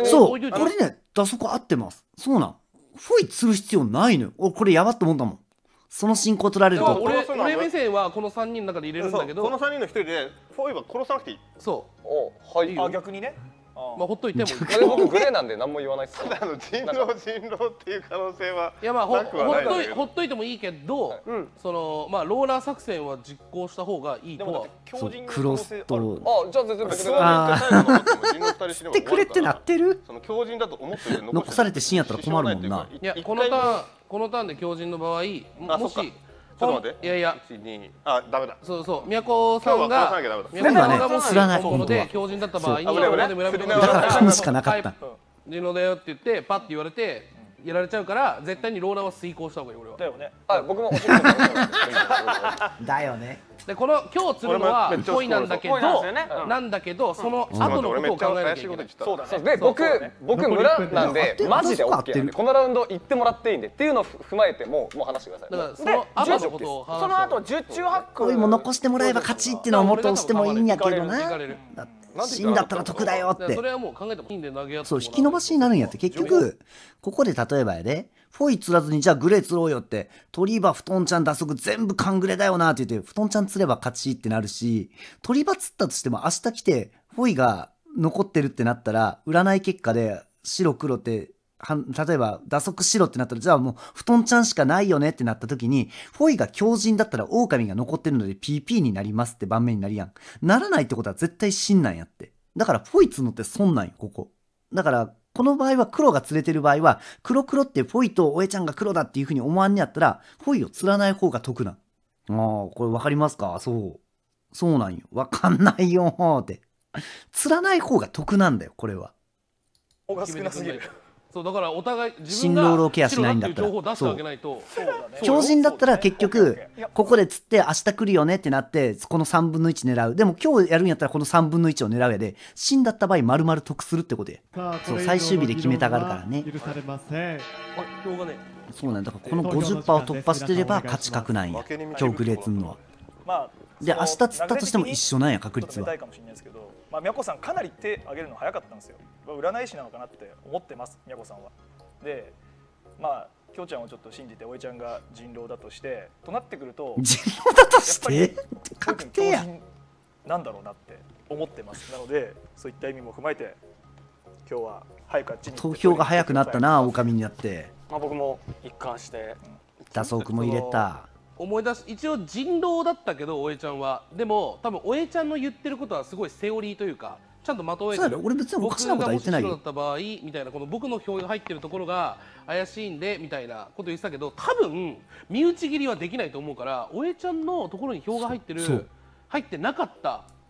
[SPEAKER 2] そうこれねだそこ合ってます。そうなん。フォイする必要ないのよ。俺これやばって思ったもん。その進行取られると
[SPEAKER 9] 俺俺目線はこのさんにんの中で入れるんだけど、
[SPEAKER 7] このさんにんのひとりでフォイは殺さなくていい。
[SPEAKER 9] そう
[SPEAKER 11] おはい
[SPEAKER 4] あ逆にね、
[SPEAKER 9] まあほっといてもいい。
[SPEAKER 11] 僕グレーなんで何も言わないっす。
[SPEAKER 7] ただの人狼人狼っていう可能性はい
[SPEAKER 9] やまあほっといほっといてもいいけど、そのまあローラー作戦は実行した方がいいとは。
[SPEAKER 2] そうクロスと
[SPEAKER 11] あじゃあ全然別に
[SPEAKER 2] してくれってなってる。
[SPEAKER 7] その強靭だと思ってる
[SPEAKER 2] 残されて死んやったら困るもんな。
[SPEAKER 9] いやこのターンこのターンで強靭の場合もし
[SPEAKER 7] ちょっと待って。
[SPEAKER 9] いやいや。
[SPEAKER 7] あ、ダメだ。
[SPEAKER 9] そうそう。宮古さんが
[SPEAKER 2] 宮古さんがもしらない
[SPEAKER 9] ので強靭だった場合に、だ
[SPEAKER 2] から噛むしかなかった。
[SPEAKER 9] 人狼だよって言ってパッて言われてやられちゃうから絶対にローラーは遂行した方がいい俺は。
[SPEAKER 4] だよね。
[SPEAKER 11] はい、僕も。
[SPEAKER 2] だよね。
[SPEAKER 9] でこの今日釣るのは恋なんだけどなんだけどその後のことを考えなきゃいけない。
[SPEAKER 11] そうだね。で僕僕村なんでマジで オーケー なんでこのラウンド行ってもらっていいんでっていうのを踏まえてももう話してください。
[SPEAKER 9] だからその後のことを話して。
[SPEAKER 1] その後十中八九。
[SPEAKER 2] これも残してもらえば勝ちっていうのをもっと押してもいいんやけどな。死んだったら得だよって。
[SPEAKER 9] それはもう考えてもいいんで投げ合って。
[SPEAKER 2] そう引き延ばしになるんやって結局ここで例えばやで。フォイ釣らずにじゃあグレー釣ろうよって鳥羽布団ちゃん打足全部カングレだよなって言って布団ちゃん釣れば勝ちってなるし鳥羽釣ったとしても明日来てフォイが残ってるってなったら占い結果で白黒って例えば打足白ってなったらじゃあもう布団ちゃんしかないよねってなった時にフォイが強靭だったら狼が残ってるので ピーピー になりますって盤面になるやん。ならないってことは絶対真なんやって。だからフォイ釣るのって損なんよここ。だからこの場合は黒が釣れてる場合は黒黒ってフォイとおえちゃんが黒だっていうふうに思わんにやったらフォイを釣らない方が得なん。ああこれ分かりますか。そうそうなんよ。分かんないよーって釣らない方が得なんだよこれは。
[SPEAKER 4] おが少なすぎる。
[SPEAKER 9] そうだからお互い自
[SPEAKER 2] 分が白だっていう情報を出してあげないと。強靭だったら結局ここで釣って明日来るよねってなってこのさんぶんのいち狙う。でも今日やるんやったらこのさんぶんのいちを狙うやで死んだった場合丸々得するってことや。そう最終日で決めたがるからね。
[SPEAKER 6] 許されません。
[SPEAKER 2] そうなんだからこの ごじゅっパーセント を突破してれば勝ち確なんや今日グレー釣るのは。で明日釣ったとしても一緒なんや確率は。
[SPEAKER 4] まあ、宮古さんかなり手挙げるの早かったんですよ。占い師なのかなって思ってます宮古さんは。でまあきょうちゃんをちょっと信じておえちゃんが人狼だとしてとなってくると
[SPEAKER 2] 人狼だとして確定や
[SPEAKER 4] なんだろうなって思ってます。なのでそういった意味も踏まえて今日は早くあっちに
[SPEAKER 2] 投票が早くなったな狼になって、
[SPEAKER 1] まあ、僕も一貫して
[SPEAKER 2] 打足も入れた。
[SPEAKER 9] 思い出す一応人狼だったけどおえちゃんはでも多分おえちゃんの言ってることはすごいセオリーというかちゃんとまとめてる。
[SPEAKER 2] 俺別におかしなことは言ってないよ。
[SPEAKER 9] 僕がもし白だった場合みたいなこの僕の票が入ってるところが怪しいんでみたいなこと言ってたけど多分身内切りはできないと思うからおえちゃんのところに票が入ってる入ってなかった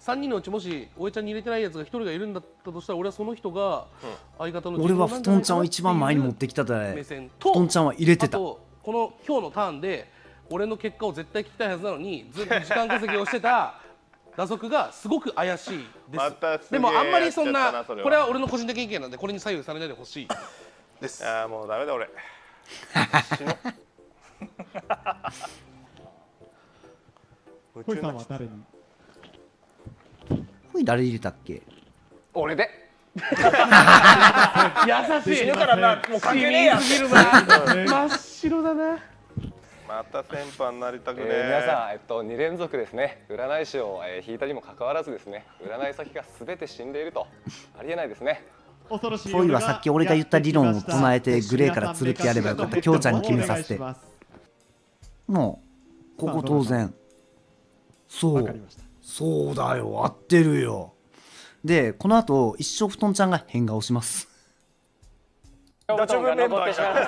[SPEAKER 9] さんにんのうちもし大江ちゃんに入れてないやつがひとりがいるんだったとしたら俺はその人が相方の
[SPEAKER 2] 俺は布団ちゃんを一番前に持ってきたで
[SPEAKER 9] 目線
[SPEAKER 2] 布団ちゃんは入れてた。
[SPEAKER 9] あとこの今日のターンで俺の結果を絶対聞きたいはずなのにずっと時間稼ぎをしてた打足がすごく怪しいです。
[SPEAKER 7] またすげえ
[SPEAKER 9] でもあんまりそんな
[SPEAKER 7] やっちゃったなそれは
[SPEAKER 9] これは俺の個人的意見なんでこれに左右されないでほしいです。
[SPEAKER 7] ああもうダメだ俺死のう
[SPEAKER 6] ホイさんは誰に？
[SPEAKER 2] これ誰入れたっけ？
[SPEAKER 8] 俺で
[SPEAKER 9] 優しい。
[SPEAKER 4] 死ぬからなもう関係ねえや
[SPEAKER 9] すぎるな。真っ白だな。
[SPEAKER 7] また先輩になりたくね
[SPEAKER 11] えー、皆さん、えっと、に連続ですね占い師を、えー、引いたにもかかわらずですね占い先がすべて死んでいるとありえないですね。
[SPEAKER 6] 恐ろしい
[SPEAKER 2] ポイはさっき俺が言った理論を唱えてグレーから鶴木やればよかった。きょうちゃんに決めさせてもうここ当然そうそうだよ合ってるよ。でこの後一生布団ちゃんが変顔します。
[SPEAKER 1] ダチョウが残ってしまいま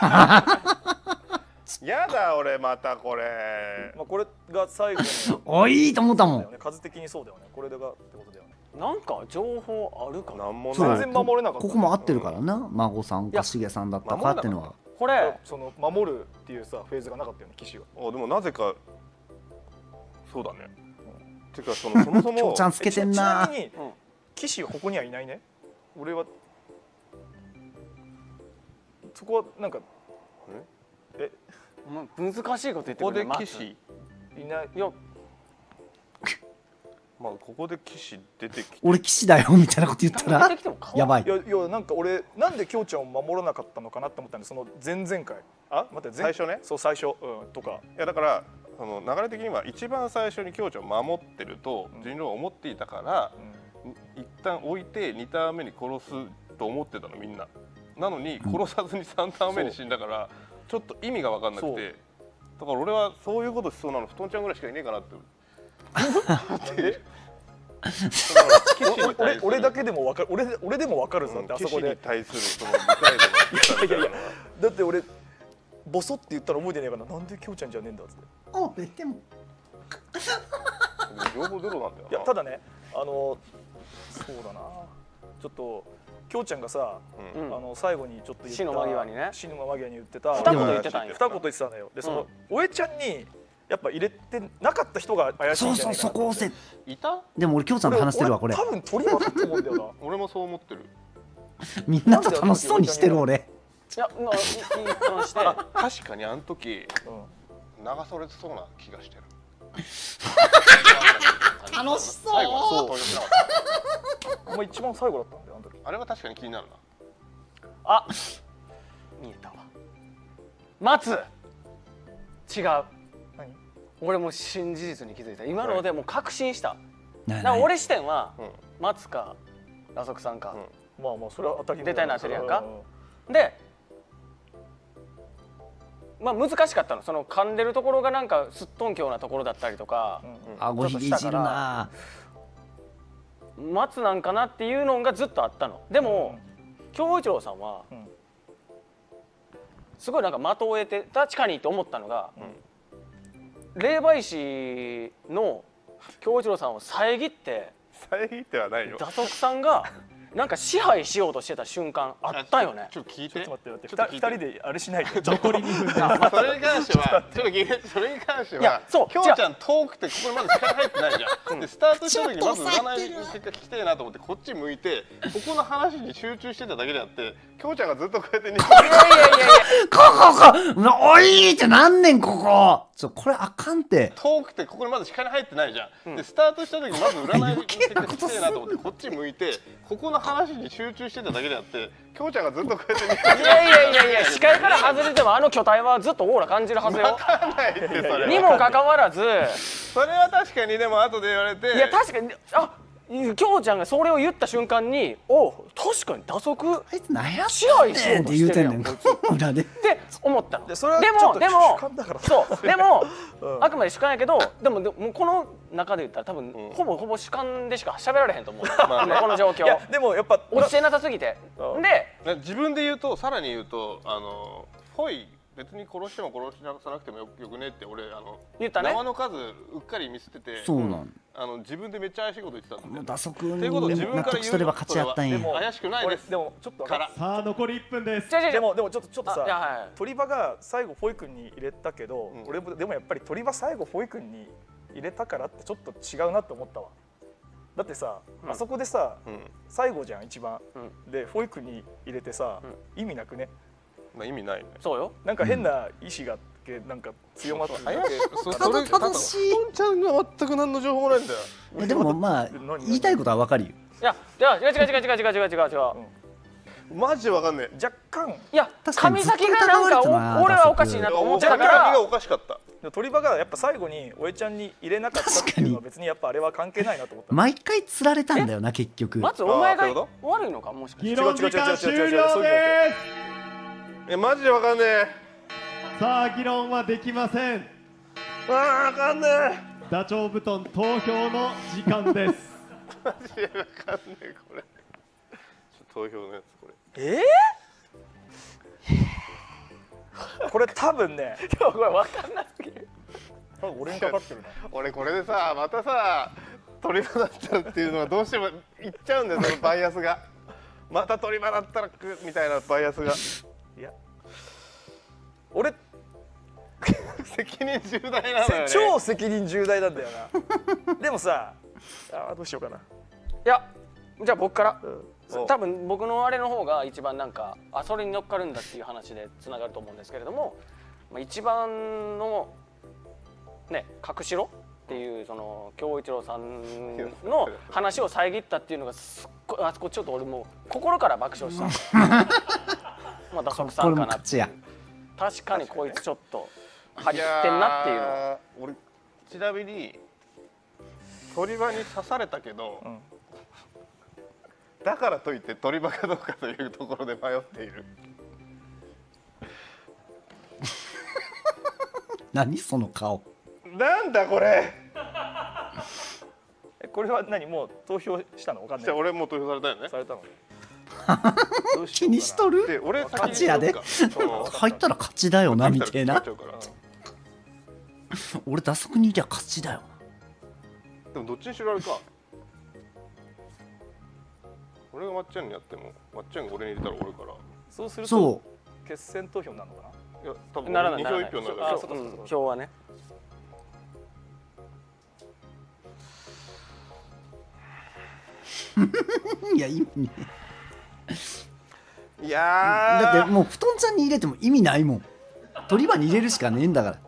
[SPEAKER 1] した
[SPEAKER 7] やだ俺またこれ
[SPEAKER 4] まあこれが最後の
[SPEAKER 2] おいいと思ったもん。
[SPEAKER 4] 数的にそうだよね。これがってことだよね。
[SPEAKER 1] なんか情報あるかな。
[SPEAKER 7] なんも
[SPEAKER 2] そう
[SPEAKER 7] ない
[SPEAKER 4] 全然守れなかった。
[SPEAKER 2] ここも合ってるからな。孫さんかしげさんだったかっていうのは
[SPEAKER 1] これ
[SPEAKER 4] その守るっていうさフェーズがなかったよね騎士は。
[SPEAKER 7] あでもなぜかそうだね、うん、てかそのそもそも
[SPEAKER 2] きょうちゃんつけてんな。
[SPEAKER 4] ちなみに騎士はここにはいないね。俺はそこはなんかえ
[SPEAKER 1] 難しいこと言って
[SPEAKER 7] ここ
[SPEAKER 1] くるね。
[SPEAKER 7] で騎士
[SPEAKER 4] いない
[SPEAKER 1] よ。
[SPEAKER 7] まあここで騎士出てきて
[SPEAKER 2] 俺騎士だよみたいなこと言ったら
[SPEAKER 1] 出てきても変わ
[SPEAKER 2] やばい
[SPEAKER 4] い。やいやなんか俺なんできょうちゃんを守らなかったのかなって思ったんでその前々回あ待って前
[SPEAKER 7] 最初ね
[SPEAKER 4] そう最初、うん、とか
[SPEAKER 7] いやだからその流れ的には一番最初にきょうちゃんを守ってると人狼を思っていたから、うん、一旦置いてにターン目に殺すと思ってたのみんな。なのに殺さずにさんターン目に死んだからちょっと意味が分かんなくてだから俺はそういうことしそうなの布団ちゃんぐらいしかいねえかなって
[SPEAKER 4] 俺俺だけでも分かる俺俺でも分かるぞってあそこで。
[SPEAKER 7] 騎士に対するその理解度の
[SPEAKER 4] いやいやいやだって俺ボソって言ったら覚えてねえかな。なんできょうちゃんじゃねえんだっつって。
[SPEAKER 2] おでも
[SPEAKER 7] 情報ゼロなんだよな。
[SPEAKER 4] いやただねあのそうだなちょっときょうちゃんがさ、うん、あの最後にちょっと言った
[SPEAKER 1] 死の間際にね
[SPEAKER 4] 死の間際に言ってた
[SPEAKER 1] 二言言ってたんよ。
[SPEAKER 4] 二言言ってたんだよ。でその、うん、おえちゃんにやっぱ入れてなかった人が怪しいんじゃないかな。
[SPEAKER 2] そうそうそこをせ
[SPEAKER 7] いた
[SPEAKER 2] でも俺きょうちゃんと話してるわこれ。
[SPEAKER 4] 多分鳥だと思うんだよな。
[SPEAKER 7] 俺もそう思ってる。
[SPEAKER 2] みんなと楽しそうにしてる俺。
[SPEAKER 1] いやまあいい顔して
[SPEAKER 7] 確かにあの時、うん、流されてそうな気がしてる。
[SPEAKER 2] 楽しそう。
[SPEAKER 7] 最後はそうしなか
[SPEAKER 4] った。お前一番最後だったんだよあの時。
[SPEAKER 7] あれは確かに気になるな。
[SPEAKER 1] あ見えたわ。待つ違う。
[SPEAKER 4] 何
[SPEAKER 1] 俺も新事実に気づいた。今のでもう確信した。
[SPEAKER 2] だ
[SPEAKER 1] から俺視点は松かラソクさんか。
[SPEAKER 4] まあまあそれは当たり前
[SPEAKER 1] 出たいなってるやんか。でまあ難しかったの。その噛んでるところがなんかすっとんきょうなところだったりとか。
[SPEAKER 2] あごひげいじるな。
[SPEAKER 1] 松なんかなっていうのがずっとあったの。でも京一郎さんはすごいなんか的を得て確かにと思ったのが、霊媒師の京一郎さんを遮って
[SPEAKER 7] 遮ってはないよ。
[SPEAKER 1] 打足さんがなんか支配しようとしてた瞬間あったよね。
[SPEAKER 7] ちょっと聞いて。
[SPEAKER 4] ちょっと待って待って。二人であれしないで。
[SPEAKER 6] 残りにふんで。
[SPEAKER 7] それに関してはちょっと聞いて。それに関しては
[SPEAKER 1] そう
[SPEAKER 7] きょうちゃん遠くてここにまだ力入ってないじゃん。でスタートした時にまず占いの結果聞きたいなと思ってこっち向いてここの話に集中してただけであってきょうちゃんがずっとこうやっていやいやいやいや
[SPEAKER 2] こここおいってなんねんここ。ちょこれあかんて。
[SPEAKER 7] 遠くてここにまだ力入ってないじゃん。でスタートした時にまず占いの結果聞きたいなと思ってこっち向いてここの話に集中してただけであってきょうちゃんがずっとこうやって見て
[SPEAKER 1] いやいやいやいや視界から外れてもあの巨体はずっとオーラ感じるはずよ。にもかかわらず
[SPEAKER 7] それは確かにでも後で言われて
[SPEAKER 1] いや確かにあきょうちゃんがそれを言った瞬間にお確かに打足
[SPEAKER 2] あいつ何や
[SPEAKER 1] 支配しようと
[SPEAKER 2] って言う
[SPEAKER 1] してるやん
[SPEAKER 2] てんねん裏で。
[SPEAKER 1] って思ったの。
[SPEAKER 4] でそれは
[SPEAKER 1] でもでもそうでも
[SPEAKER 4] うん
[SPEAKER 1] あくまで主観やけどでもでももうこの中で言ったら多分、
[SPEAKER 7] うん
[SPEAKER 1] ほぼほぼ主観でしか喋られへんと思う、
[SPEAKER 7] まあね
[SPEAKER 1] この状況
[SPEAKER 4] いやでもやっぱ
[SPEAKER 1] 落ちてなさすぎて
[SPEAKER 4] うん
[SPEAKER 1] で
[SPEAKER 7] 自分で言うとさらに言うとあのフォイ別に殺しても殺しさなくてもよくねって俺あの
[SPEAKER 1] 言ったね。
[SPEAKER 7] 縄の数うっかり見捨てて、
[SPEAKER 2] そうなん
[SPEAKER 7] あの自分でめっちゃ怪しいこと言ってたんだよ。
[SPEAKER 2] 打足
[SPEAKER 7] っていうことを自分
[SPEAKER 2] 納
[SPEAKER 7] から言う
[SPEAKER 2] 得すれば勝ちやったんや。
[SPEAKER 7] 怪しくないです。
[SPEAKER 4] でもちょっと
[SPEAKER 7] から
[SPEAKER 6] さあ残りいっぷんです。
[SPEAKER 4] でもでもちょっとちょっとさ、
[SPEAKER 1] いやはい、
[SPEAKER 4] 鳥羽が最後フォイ君に入れたけど、
[SPEAKER 7] うん、
[SPEAKER 4] 俺もでもやっぱり鳥羽最後フォイ君に入れたからってちょっと違うなって思ったわ。だってさ、うん、あそこでさ、うん、最後じゃん一番、うん、でフォイ君に入れてさ、うん、意味なくね。
[SPEAKER 7] まあ意味ないね。
[SPEAKER 1] そうよ。
[SPEAKER 4] なんか変な意志がなんか強まってるだけ。
[SPEAKER 7] ただ正しい。トンちゃんが全く何の情報もないんだよ。
[SPEAKER 2] でもまあ言いたいことはわかるよ。
[SPEAKER 1] いやいや違う違う違う違う違う違う違う違う。
[SPEAKER 7] マジわかんねえ。
[SPEAKER 4] 若干。
[SPEAKER 1] いや髪先がなんか俺はおかしいなと思ってたから。
[SPEAKER 7] 髪がおかしかった。
[SPEAKER 4] 鳥羽がやっぱ最後におえちゃんに入れなかったっていうのは別にやっぱあれは関係ないなと思った。
[SPEAKER 2] 毎回釣られたんだよな結局。
[SPEAKER 1] まずお前が悪いのかもしかして。
[SPEAKER 6] 議論時間終了です。
[SPEAKER 7] えマジでわかんねえ。
[SPEAKER 6] さあ議論はできません。
[SPEAKER 7] ああわかんねえ。
[SPEAKER 6] ダチョウ布団投票の時間です。
[SPEAKER 7] マジでわかんねえこれ。投票のやつこれ。
[SPEAKER 4] えー、これ多分ね。
[SPEAKER 1] でもこれわかんなすぎる。
[SPEAKER 4] 俺にかかってるな。
[SPEAKER 7] 俺これでさまたさ鳥羽だったらっていうのはどうしてもいっちゃうんだよそのバイアスが。また鳥羽だったらくみたいなバイアスが。いや。俺責任重大なのよね。
[SPEAKER 4] 超責任重大なんだよな。でもさあどうしようかな。い
[SPEAKER 1] やじゃあ僕から、うん、多分僕のあれの方が一番なんかあそれに乗っかるんだっていう話でつながると思うんですけれども、まあ、一番のね隠しろっていうその京一郎さんの話を遮ったっていうのがすっごいあそこちょっと俺もう心から爆笑したまあ打足さんかなっていう。確かにこいつちょっと張り切ってんなっていうのは。
[SPEAKER 7] 俺ちなみに鳥羽に刺されたけど、うん、だからといって鳥羽かどうかというところで迷っている。
[SPEAKER 2] 何その顔。
[SPEAKER 7] なんだこれ。
[SPEAKER 4] これは何もう投票したのわかんない。
[SPEAKER 7] 俺もう投票されたよね。
[SPEAKER 4] されたの。
[SPEAKER 2] 気にしとる。
[SPEAKER 7] で俺
[SPEAKER 2] 勝ちやで。入ったら勝ちだよなみたいな。俺打足にいりゃ勝ちだよ。
[SPEAKER 7] でもどっちにしろあれか。俺がまっちゃんにやってもまっちゃんが俺に入れたら俺から。
[SPEAKER 4] そうすると決選投票なのかな。
[SPEAKER 7] いや多分
[SPEAKER 1] ならない
[SPEAKER 7] に票いっぴょうになるから。
[SPEAKER 1] 票はね。
[SPEAKER 2] いや意味ね。
[SPEAKER 7] いや
[SPEAKER 2] だってもう布団ちゃんに入れても意味ないもん。鳥羽に入れるしかねえんだから。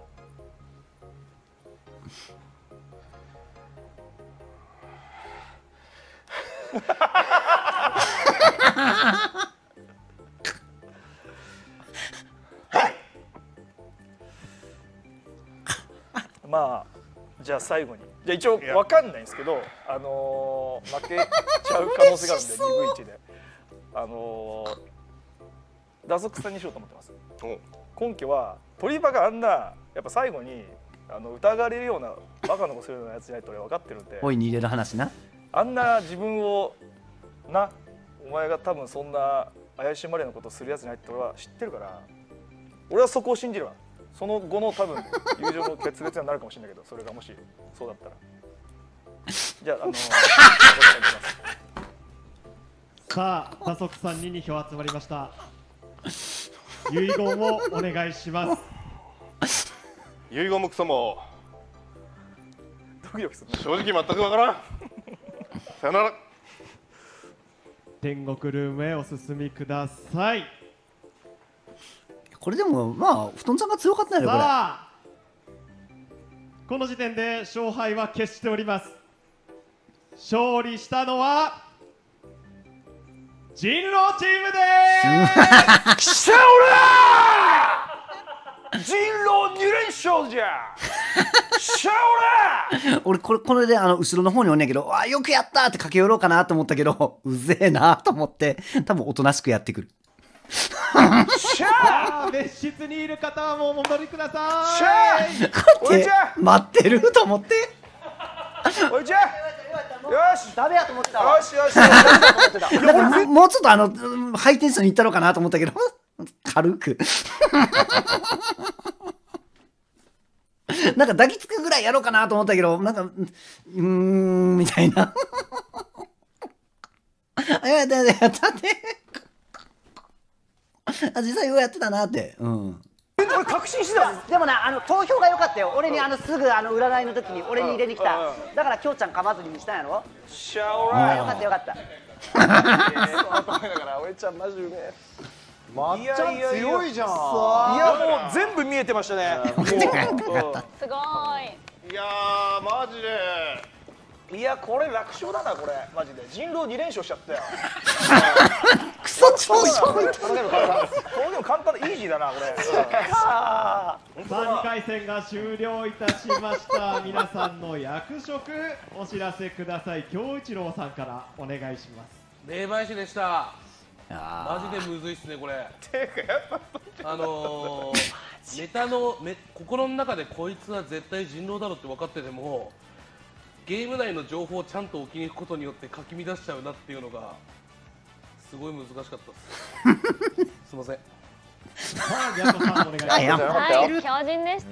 [SPEAKER 4] まあじゃあ最後にじゃあ一応分かんないんですけど、あのー、負けちゃう可能性があるんでにぶいちで、あのー、打足さんにしようと思ってます。根拠は鳥羽があんなやっぱ最後にあの疑われるようなバカなことするようなやつじゃないと俺分かってるんで。
[SPEAKER 2] おいに入れる話な。
[SPEAKER 4] あんな自分をなお前が多分そんな怪しまれのことをするやつじゃないって俺は知ってるから、俺はそこを信じるわ。その後の多分友情の決別になるかもしれないけど、それがもしそうだったらじゃああのー、
[SPEAKER 6] さあ打足さんにに票集まりました。遺言をお願いします。
[SPEAKER 7] 遺言もクソも
[SPEAKER 4] ドキドキする。
[SPEAKER 7] 正直全くわからん。さよなら。
[SPEAKER 6] 天国ルームへお進みください。
[SPEAKER 2] これでもまあ布団ちゃんが強かったよこれ。さあ
[SPEAKER 6] この時点で勝敗は決しております。勝利したのは人狼チームでーす。
[SPEAKER 4] きたおらー。人狼に連勝じゃ。しゃおらー。
[SPEAKER 2] 俺これこれであの後ろの方におんねんけど、わあよくやったって駆け寄ろうかなと思ったけど、うぜえなと思って多分おとなしくやってくる。
[SPEAKER 6] しゃあ別室にいる方はもうお戻りください。
[SPEAKER 4] しゃあ
[SPEAKER 2] 待って待ってると思って。
[SPEAKER 4] おいちゃよし
[SPEAKER 3] ダメやと思ってた。
[SPEAKER 4] よしよしダメだと思ってた。
[SPEAKER 2] もうちょっとあのハイテンションにいったろうかなと思ったけど、 軽くなんか抱きつくぐらいやろうかなと思ったけど、なんかうーんみたいなあやったやったやったってあ実際ようやってたなって。うん、
[SPEAKER 3] 俺確信してた。でもな、あの投票が良かったよ。俺にあのすぐあの占いの時に俺に入れに来た。だからきょうちゃん噛まずにしたんやろ。
[SPEAKER 4] シャオラ
[SPEAKER 3] よかったよかった。
[SPEAKER 11] だからおえちゃんマジうめえ。
[SPEAKER 8] まっちゃん強いじゃん。
[SPEAKER 4] いやもう全部見えてましたね。
[SPEAKER 10] すごい。
[SPEAKER 7] いやーマジで。
[SPEAKER 4] いやこれ楽勝だなこれマジで。人狼に連勝しちゃったよ。
[SPEAKER 2] クソ調子こい
[SPEAKER 4] これでも簡単でイージーだなこれ。
[SPEAKER 6] さあにかい戦が終了いたしました。皆さんの役職お知らせください。京一郎さんからお願いします。
[SPEAKER 9] 霊媒師でした。マジでむずいっすねこれ。あのー、ネタのめ心の中でこいつは絶対人狼だろって分かっててもゲーム内の情報をちゃんと置きに行くことによってかき乱しちゃうなっていうのがすごい難しかったです。すいません。
[SPEAKER 10] はい、強靭でした。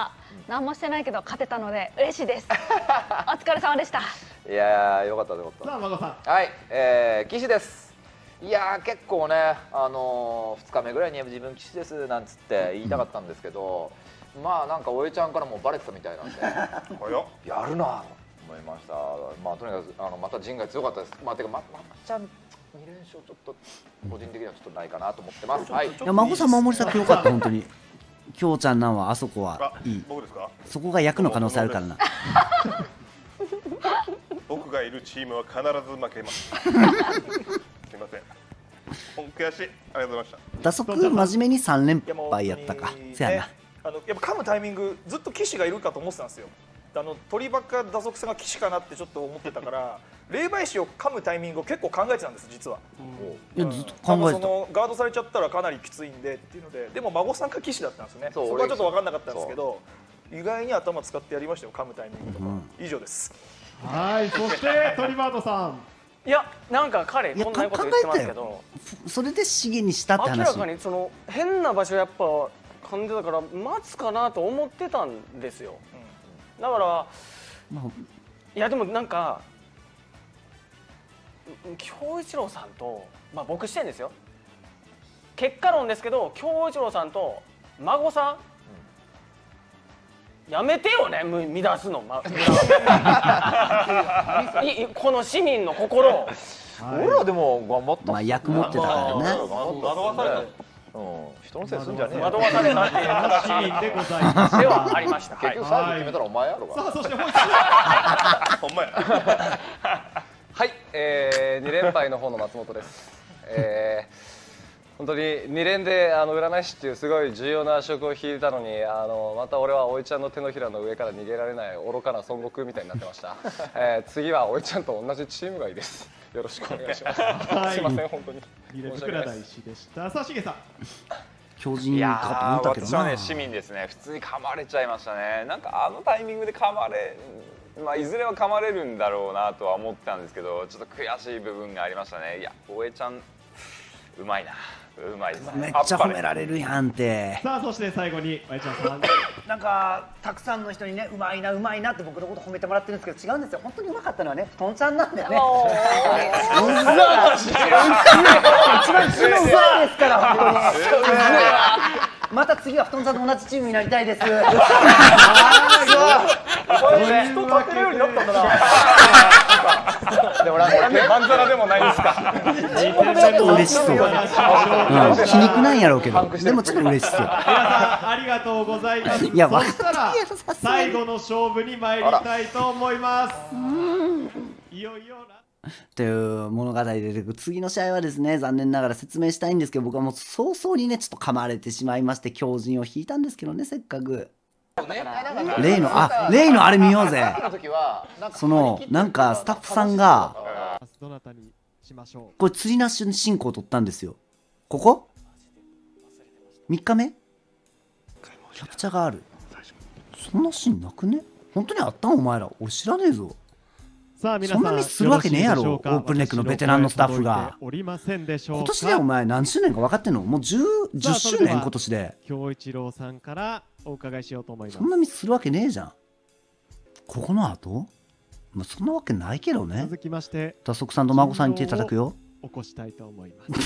[SPEAKER 10] 何もしてないけど勝てたので嬉しいです。お疲れ様でした。
[SPEAKER 8] いやーよかったよかった。
[SPEAKER 6] さあ孫さん。
[SPEAKER 8] はい、えー、岸です。いやー結構ね、あのー、ふつかめぐらいに自分岸ですなんつって言いたかったんですけど、うん、まあなんかおえちゃんからもバレてたみたいなんでやるなと思いました。まあとにかくあのまた陣が強かったです。まあてかままっちゃんに連勝ちょっと個人的にはちょっとないかなと思ってます。はい。い
[SPEAKER 2] や孫さん守り先良かった本当に。きょうちゃんなんはあそこはいい。
[SPEAKER 7] 僕ですか？
[SPEAKER 2] そこが役の可能性あるからな。
[SPEAKER 7] 僕がいるチームは必ず負けます。すみません。本悔しい。ありがとうございました。
[SPEAKER 2] 打足真面目にさん連敗やったか。せやな。
[SPEAKER 4] あのやっぱ噛むタイミングずっと騎がいるかと思ってたんですよ。あの鳥ばっか打足戦が騎かなってちょっと思ってたから霊媒師を噛むタイミングを結構考えてたんです実は。
[SPEAKER 2] いやずっと考えてた。
[SPEAKER 4] そのガードされちゃったらかなりきついんでっていうので、でも孫さんが騎士だったんですね。そこはちょっと分かんなかったんですけど意外に頭使ってやりましたよ噛むタイミングとか。うん、以上です。
[SPEAKER 6] はい、そしてトリバートさん。
[SPEAKER 1] いやなんか彼こんなこと言ってますけど、
[SPEAKER 2] それで資源にしたって話。
[SPEAKER 1] 明らかにその変な場所やっぱ噛んでたから待つかなと思ってたんですよ。うん、だから、まあ、いやでもなんか京一郎さんと、まあ、僕してんですよ。結果論ですけど京一郎さんと孫さん。やめてよね、乱すの、ま、この市民の心を。
[SPEAKER 8] 俺らでも頑張った。
[SPEAKER 2] まあ役持ってたからね。
[SPEAKER 8] 惑わされた。人のせいすんじゃねえよ。
[SPEAKER 1] 惑わされたっていう話
[SPEAKER 6] でございました。
[SPEAKER 1] ではありました。
[SPEAKER 8] 結局最後決めたらお前やろが。
[SPEAKER 6] さあそして
[SPEAKER 7] ほんまや。
[SPEAKER 11] はい、えー、に連敗の方の松本です。えー本当にに連であの占い師っていうすごい重要な職を引いたのにあのまた俺はおいちゃんの手のひらの上から逃げられない愚かな孫悟空みたいになってました、えー、次はおいちゃんと同じチームがいいです。よろしくお願いします。はい、すいません本当に
[SPEAKER 6] に連占い師でした。さあしげさん。
[SPEAKER 2] 強靭かと思ったけどな。
[SPEAKER 5] 私はね市民ですね。普通に噛まれちゃいましたね。なんかあのタイミングで噛まれまあいずれは噛まれるんだろうなとは思ってたんですけどちょっと悔しい部分がありましたね。いやおえちゃんうまいな。うまいですね。
[SPEAKER 2] めっちゃ褒められるやんって。
[SPEAKER 6] さあそして最後におえちゃんさん。
[SPEAKER 3] なんかたくさんの人にねうまいなうまいなって僕のこと褒めてもらってるんですけど違うんですよ。本当にうまかったのはね布団ちゃんなんだよね。うざい。一番一番うざいですから本当に。また次は布団ちゃんと同じチームになりたいです。
[SPEAKER 4] 人立てるようになったんだな。
[SPEAKER 11] でもなんかまんざらでもないですか。
[SPEAKER 2] ちょっと嬉しそう。皮肉なんやろうけど、でもちょっと嬉しそう。
[SPEAKER 6] 皆さんありがとうございます。
[SPEAKER 2] いや、
[SPEAKER 6] そしたら最後の勝負に参りたいと思います。いよいよ
[SPEAKER 2] という物語で出てくる次の試合はですね、残念ながら説明したいんですけど、僕はもう早々にねちょっと噛まれてしまいまして強靭を引いたんですけどね、せっかく。例のあ例のあれ見ようぜ。そのなんかスタッフさんがこれ釣りなし進行を取ったんですよ。ここみっかめキャプチャがある。そんなシーンなくね。本当にあったんお前ら。俺知らねえぞ。
[SPEAKER 6] さあ皆さん、
[SPEAKER 2] そんなミスするわけねえやろ
[SPEAKER 6] よろしいでしょうか。
[SPEAKER 2] オープンレックのベテランのスタッフが。
[SPEAKER 6] おりませんでしょうか。
[SPEAKER 2] 今年でお前何周年か分かってんの？もう 10, 10周年今年で。
[SPEAKER 6] 京一郎さんからお伺いしようと思います。
[SPEAKER 2] そんなミスするわけねえじゃん。ここの後、まあ、そんなわけないけどね。
[SPEAKER 6] 続きまして
[SPEAKER 2] 打足さんと孫さんに手叩くよ。
[SPEAKER 6] 起こしたいと思います。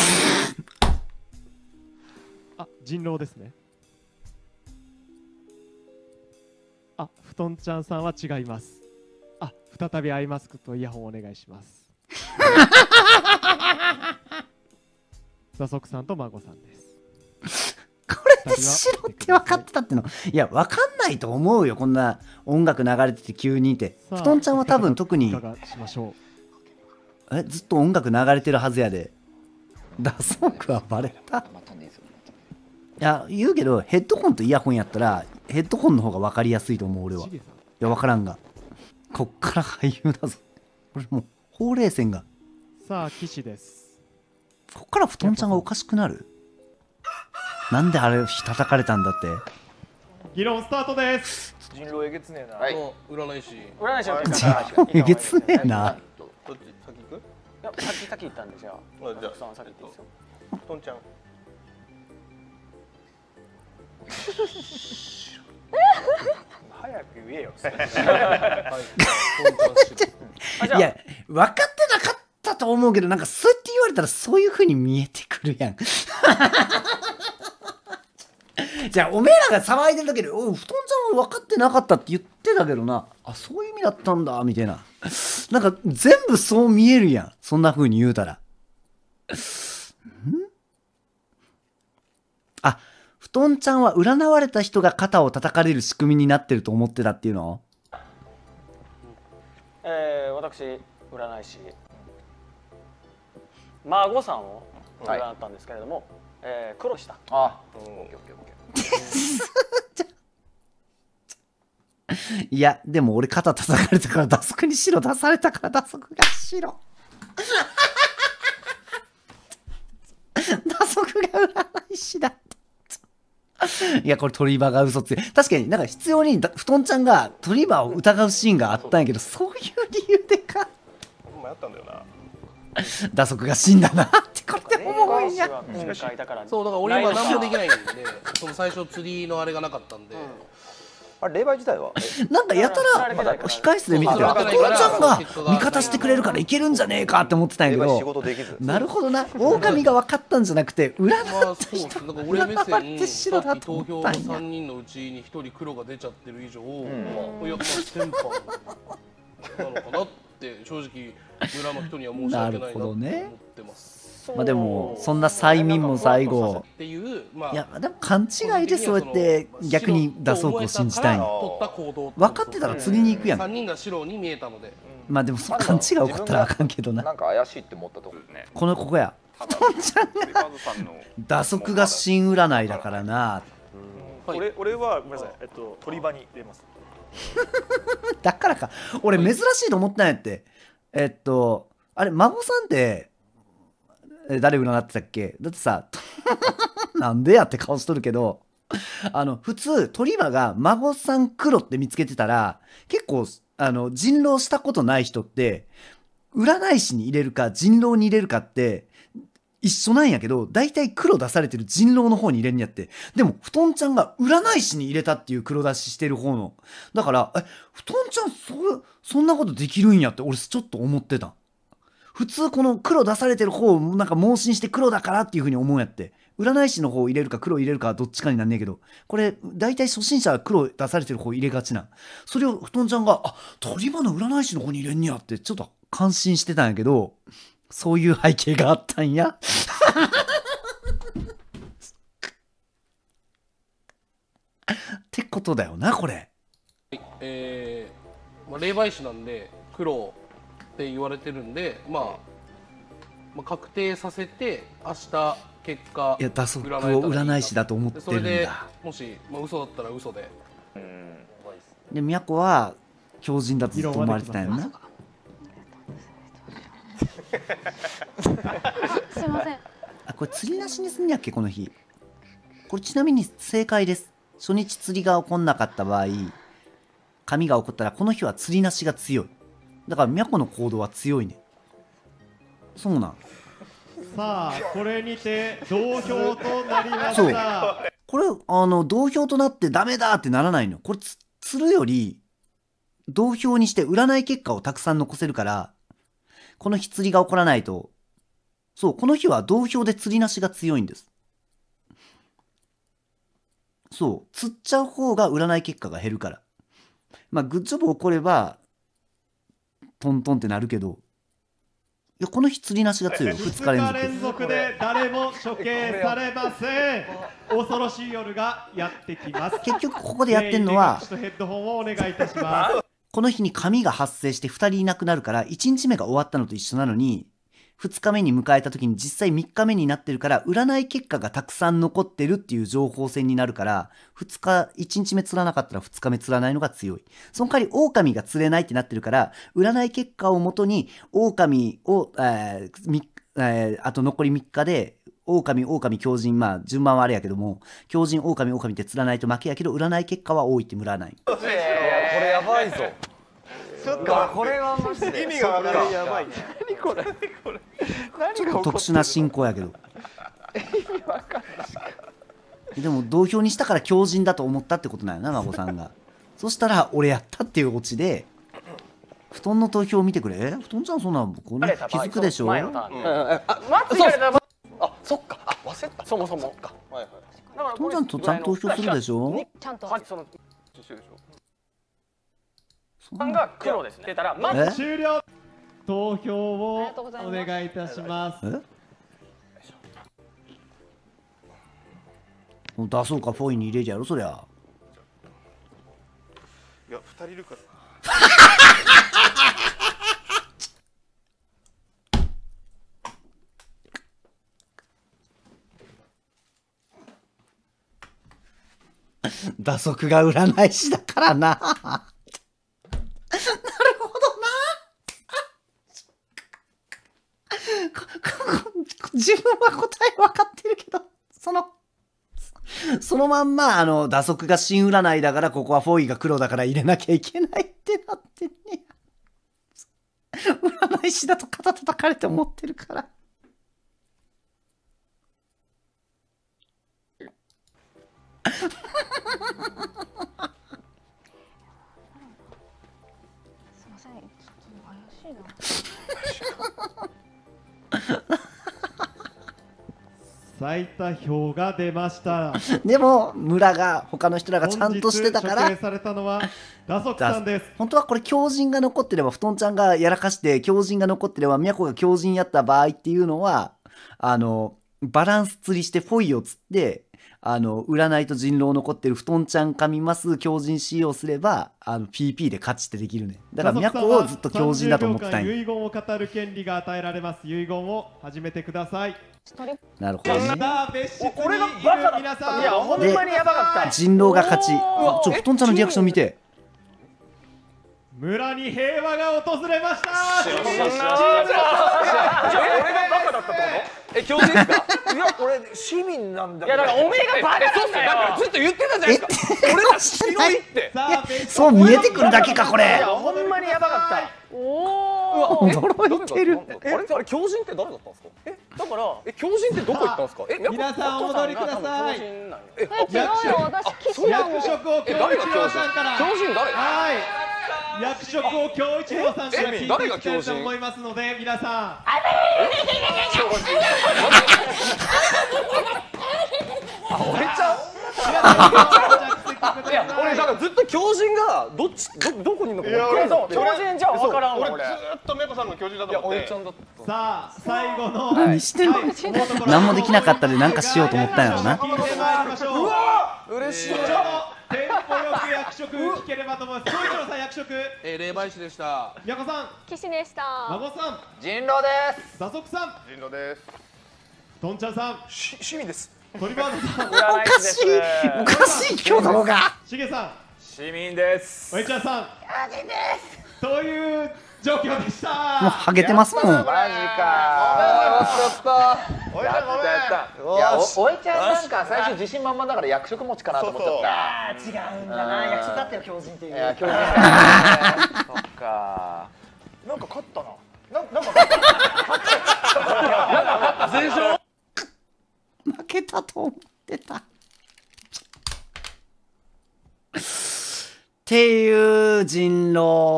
[SPEAKER 6] あ、人狼ですね。あ、ふとんちゃんさんは違います。あ、再びアイマスクとイヤホンお願いします。打足さんと孫さんです。
[SPEAKER 2] これで白って分かってたっての。いや、分かんないと思うよ。こんな音楽流れてて急にいて。ふとんちゃんは多分特に。
[SPEAKER 6] いかがしましょ
[SPEAKER 2] う。え、ずっと音楽流れてるはずやで。打足はバレた。いや、言うけど、ヘッドホンとイヤホンやったら、ヘッドホンの方が分かりやすいと思う、俺は。いや、分からんが。こっから俳優だぞ。これもう、ほうれい線が。
[SPEAKER 6] さあ、騎士です。
[SPEAKER 2] こっから布団ちゃんがおかしくなる？なんであれ、叩かれたんだって。
[SPEAKER 6] 議論スタートです。
[SPEAKER 4] 人狼えげつねえな。
[SPEAKER 9] はい。占い師。
[SPEAKER 1] 占い師の結
[SPEAKER 2] 果。えげつねえな。
[SPEAKER 7] どっち先行く？
[SPEAKER 1] いや、先先行ったんですよ。
[SPEAKER 7] じゃあ、
[SPEAKER 1] さん先行っていいですよ。
[SPEAKER 7] とんちゃん。
[SPEAKER 4] 早く言えよ。
[SPEAKER 2] いや、分かってなかったと思うけど、なんかそうやって言われたらそういう風に見えてくるやん。じゃあおめえらが騒いでるだけで「おい布団ちゃんは分かってなかった」って言ってたけどな、あ、そういう意味だったんだみたいな、なんか全部そう見えるやん、そんな風に言うたら。んあ、布団ちゃんは占われた人が肩を叩かれる仕組みになってると思ってたっていうの？
[SPEAKER 1] えー、私占い師孫さんを占ったんですけれども、はい、えー、黒した。
[SPEAKER 8] あ、
[SPEAKER 2] いや、でも俺肩叩かれたから打足に白出されたから打足が白。打足が占い師だって。いや、これトリバーが嘘ついて、確かになんか必要に布団ちゃんがトリバーを疑うシーンがあったんやけど、そういう理由でか。
[SPEAKER 7] 迷ったんだよな。
[SPEAKER 2] 打足が死んだなってこれで思うんや。
[SPEAKER 9] そうだから俺今何もできないんで、その最初釣りのあれがなかったんで。
[SPEAKER 8] あれ霊媒自体は
[SPEAKER 2] なんかやたら控え室で見てて、布団ちゃんが味方してくれるからいけるんじゃねえかって思ってたんやけど、なるほどな、狼が分かったんじゃなくて占った人が占われて白だと思ったんや。
[SPEAKER 9] 投票のさんにんのうちにひとり黒が出ちゃってる以上、いやまあテンパなのかなって正直村の人には申し訳ないなと思ってます。
[SPEAKER 2] まあでもそんな催眠も最後、いやでも勘違いでそうやって逆に打足を信じたいん。分かってたら釣りに行くやん。
[SPEAKER 9] さんにんが白に見えたので。
[SPEAKER 2] まあでもその勘違い起こったらあかんけどな。
[SPEAKER 8] なんか怪しいって思ったところね。
[SPEAKER 2] このここや。布団ちゃんが打足が新占いだからな。
[SPEAKER 4] 俺俺はごめんなさい、えっと鳥場に入れます。
[SPEAKER 2] だからか、俺珍しいと思ったんやって。えっとあれ孫さんって誰占ってたっけ？だってさなんでやって顔しとるけど、あの普通鳥羽が孫さん黒って見つけてたら結構あの人狼したことない人って占い師に入れるか人狼に入れるかって一緒なんやけど、大体黒出されてる人狼の方に入れんやって。でも布団ちゃんが占い師に入れたっていう黒出ししてる方のだから、え布団ちゃんそそんなことできるんやって俺ちょっと思ってた。普通この黒出されてる方をなんか盲信して黒だからっていう風に思うんやって、占い師の方を入れるか黒入れるかどっちかになんねえけど、これ大体初心者は黒出されてる方入れがちな、それを布団ちゃんがあ鳥羽の占い師の方に入れんにやってちょっと感心してたんやけど、そういう背景があったんや。ってことだよなこれ。
[SPEAKER 9] えーまあ、霊媒師なんで黒って言われてるんで、まあ、まあ確定させて明日結果
[SPEAKER 2] いや打足を占い師だと思ってるんだ。
[SPEAKER 9] それでもし、まあ、嘘だったら嘘で。
[SPEAKER 2] で都は狂人だとずっと思われてたんやな。
[SPEAKER 10] すいません。
[SPEAKER 2] あ、これ釣りなしにすんやっけこの日。これちなみに正解です。初日釣りが起こんなかった場合、神が起こったらこの日は釣りなしが強い。 だからミャコの行動は強いね。そうなん。
[SPEAKER 6] さあこれにて同票となりま
[SPEAKER 2] そう
[SPEAKER 6] した。
[SPEAKER 2] これあの同票となってダメだってならないのよ。これつ釣るより同票にして占い結果をたくさん残せるから、この日釣りが起こらないと、そうこの日は同票で釣りなしが強いんです。そう釣っちゃう方が占い結果が減るから。まあグッジョブ起こればトントンってなるけど、いやこの日釣りなしが強いよ。ふつか連続
[SPEAKER 6] 連続で誰も処刑されません。恐ろしい夜がやってきます。
[SPEAKER 2] 結局ここでやってんのは、
[SPEAKER 6] 全員でヘッドホンをお願いいたします。
[SPEAKER 2] この日に紙が発生してふたりいなくなるから、いちにちめが終わったのと一緒なのに、ふつかめに迎えた時に実際みっかめになってるから、占い結果がたくさん残ってるっていう情報戦になるから、ふつか、いちにちめ釣らなかったらふつかめ釣らないのが強い。その代わり狼が釣れないってなってるから、占い結果をもとに狼を、えーみえーあと残りみっかで、狼、狼、狂人、まあ順番はあれやけども、狂人、狼、狼って釣らないと負けやけど、占い結果は多いって村ない。
[SPEAKER 11] これやばいぞ。そっか、これはマジで意味がわからん。やばいね。何これ。これ。
[SPEAKER 2] ちょっと特殊な進行やけど。でも同票にしたから狂人だと思ったってことなんやな、孫さんが。そしたら俺やったっていうオチで、布団の投票を見てくれ。え布団ちゃんそんなこれ気づくでしょ。
[SPEAKER 1] 前のターンで
[SPEAKER 11] あ、
[SPEAKER 1] 間違えたら
[SPEAKER 11] あ、そっか。あ、忘れた。
[SPEAKER 1] そもそも
[SPEAKER 11] そっか。はいはい。
[SPEAKER 1] だから
[SPEAKER 2] 布団ちゃんとちゃんと投票するでしょ。
[SPEAKER 10] ちゃんと
[SPEAKER 1] はいその
[SPEAKER 7] 一緒でしょ。
[SPEAKER 2] そんな
[SPEAKER 1] が黒ですね。出たらま
[SPEAKER 2] え
[SPEAKER 6] 終了。投票を
[SPEAKER 10] ありがとうございます
[SPEAKER 6] お願いいたします。
[SPEAKER 2] え出そうか、フォイに入れるやろそりゃ。
[SPEAKER 7] いや、二人いるから。
[SPEAKER 2] 打足が占い師だからな。なるほどな。こここ自分は答え分かってるけど、そのそのまんまあの打足が新占いだから、ここはフォイが黒だから入れなきゃいけないってなってね。占い師だと肩叩かれて思ってるから。
[SPEAKER 10] すいません、ちょっと怪しいな。
[SPEAKER 6] 最多票が出ました。
[SPEAKER 2] でも村が他の人らがちゃんとしてたから
[SPEAKER 6] 本日処刑されたのは打足さんです。
[SPEAKER 2] 本当はこれ狂人が残ってれば、布団ちゃんがやらかして狂人が残ってれば、みやこが狂人やった場合っていうのは、あのバランス釣りしてフォイを釣って、あの占いと人狼残ってる布団ちゃん噛みます狂人使用すれば、あの ピーピー で勝ちってできるね。だからみやこをずっと狂人だと思ってたんや。
[SPEAKER 6] 遺言を語る権利が与えられます。遺言を始めてください。
[SPEAKER 2] なるほどね。
[SPEAKER 6] さあ別室にいる皆さん、
[SPEAKER 1] いやほんまにやばかった。
[SPEAKER 2] 人狼が勝ち。ちょ布団ちゃんのリアクション見て。
[SPEAKER 6] 村に平和が訪れました。
[SPEAKER 11] え、狂人ですか？いや、俺市民なんだけど。
[SPEAKER 1] いやだからおめえがバレたんだよ。
[SPEAKER 11] だからずっと言ってたじゃないですか。俺ら白いって。
[SPEAKER 6] さあ別室
[SPEAKER 2] そう見えてくるだけかこれ。
[SPEAKER 1] いやほんまにやばかった。
[SPEAKER 10] おお。
[SPEAKER 2] 驚いてる。
[SPEAKER 11] え、あれ、あれ狂人って誰だったんですか？え、
[SPEAKER 1] だから
[SPEAKER 11] え、狂人ってどこ行ったんですか？え、
[SPEAKER 6] 皆さんお戻りください。
[SPEAKER 11] え、
[SPEAKER 10] え、違うよ、私騎士だもん。
[SPEAKER 6] 役職を京一郎さんから。
[SPEAKER 11] 狂人誰？
[SPEAKER 6] はい。役職を京一郎さんから聞いてい
[SPEAKER 11] 誰が
[SPEAKER 6] きたい
[SPEAKER 11] 狂人
[SPEAKER 6] と思いますので、皆さん。
[SPEAKER 11] あ、俺ちゃん？いや、俺だからずっと狂人がどっちどどこにいるのか分からん。
[SPEAKER 1] そう狂人じゃ分からんわ
[SPEAKER 7] 俺ず
[SPEAKER 1] 俺。
[SPEAKER 7] ーっとメコさんの巨人だと
[SPEAKER 11] いや、
[SPEAKER 7] 思って。
[SPEAKER 11] 俺ちゃんだった。
[SPEAKER 6] さあ最後の
[SPEAKER 2] 何してんの。何もできなかったで何かしようと思ったんやろな。
[SPEAKER 6] 聞いてまいりましょう。
[SPEAKER 11] 嬉しい。
[SPEAKER 6] ちょっとテンポよく役職聞ければと思います。京一郎さん役職。
[SPEAKER 9] えー、霊媒師でした。
[SPEAKER 6] やこさん、
[SPEAKER 10] 騎士でした。
[SPEAKER 6] 孫さん、
[SPEAKER 8] 人狼です。
[SPEAKER 6] 打足さん、
[SPEAKER 7] 人狼です。
[SPEAKER 6] とんちゃんさん、
[SPEAKER 11] し市民です。
[SPEAKER 6] 鳥バードさん、
[SPEAKER 1] 占い師です。
[SPEAKER 2] おかしい挙動が。
[SPEAKER 6] しげさん、
[SPEAKER 5] 市民です。
[SPEAKER 6] おいちゃんさん、という状況でした。
[SPEAKER 2] もうハゲてますもん。
[SPEAKER 8] マジか。ちょっと。やったやった。いや、おおえちゃんなんか最初自信満々だから役職持ちかなと思っちゃった。
[SPEAKER 3] あー違うんだな、約束だったよ狂人っていう。
[SPEAKER 8] いや、今日ね。
[SPEAKER 5] そっか。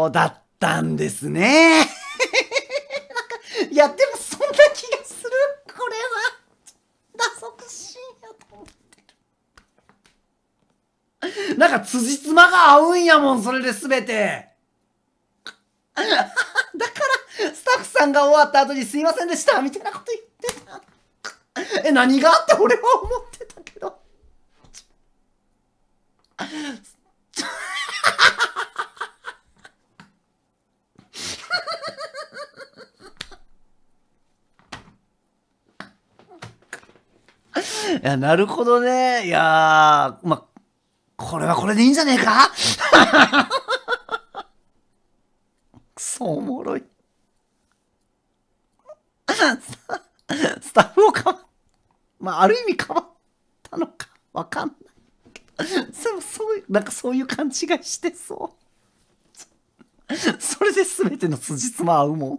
[SPEAKER 2] そうだったんですね。なんかいやでもそんな気がする。これは打足シーンやと思ってる。なんか辻褄が合うんやもん、それで全て。だからスタッフさんが終わった後にすいませんでしたみたいなこと言ってた。え、何があって俺は思ってたけど。いや、なるほどね。いやー、ま、これはこれでいいんじゃねえか。くそおもろい。スタッフをかば、まあ、ある意味かばったのかわかんないけど、でもそういう、なんかそういう勘違いしてそう。それで全ての辻褄合うもん。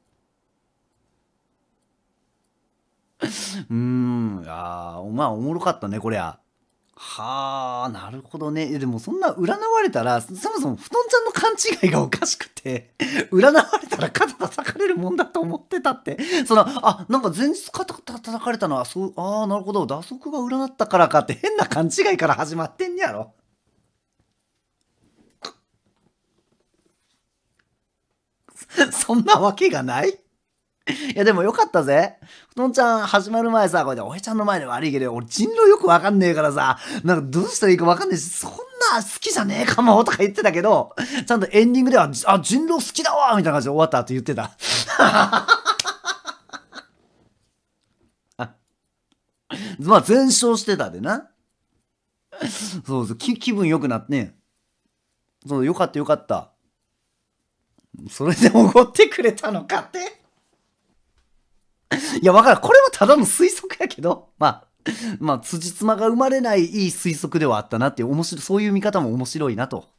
[SPEAKER 2] うーん、いやー、まあおもろかったね、こりゃ。はあ、なるほどね。え、でもそんな占われたら、そもそも布団ちゃんの勘違いがおかしくて、占われたら肩叩かれるもんだと思ってたって。その、あ、なんか前日肩叩かれたのは、そう、ああ、なるほど、打足が占ったからかって変な勘違いから始まってんやろ。そんなわけがない。いやでもよかったぜ。布団ちゃん始まる前さ、これでおへちゃんの前で悪いけど、俺人狼よくわかんねえからさ、なんかどうしたらいいかわかんねえし、そんな好きじゃねえかもとか言ってたけど、ちゃんとエンディングでは、あ、人狼好きだわみたいな感じで終わった後言ってた。まあ全勝してたでな。そうそう、気、気分良くなってね。そう、よかったよかった。それでおごってくれたのかって。いや、わからん。これはただの推測やけど、まあ、まあ、辻褄が生まれないいい推測ではあったなっていう、面白い、そういう見方も面白いなと。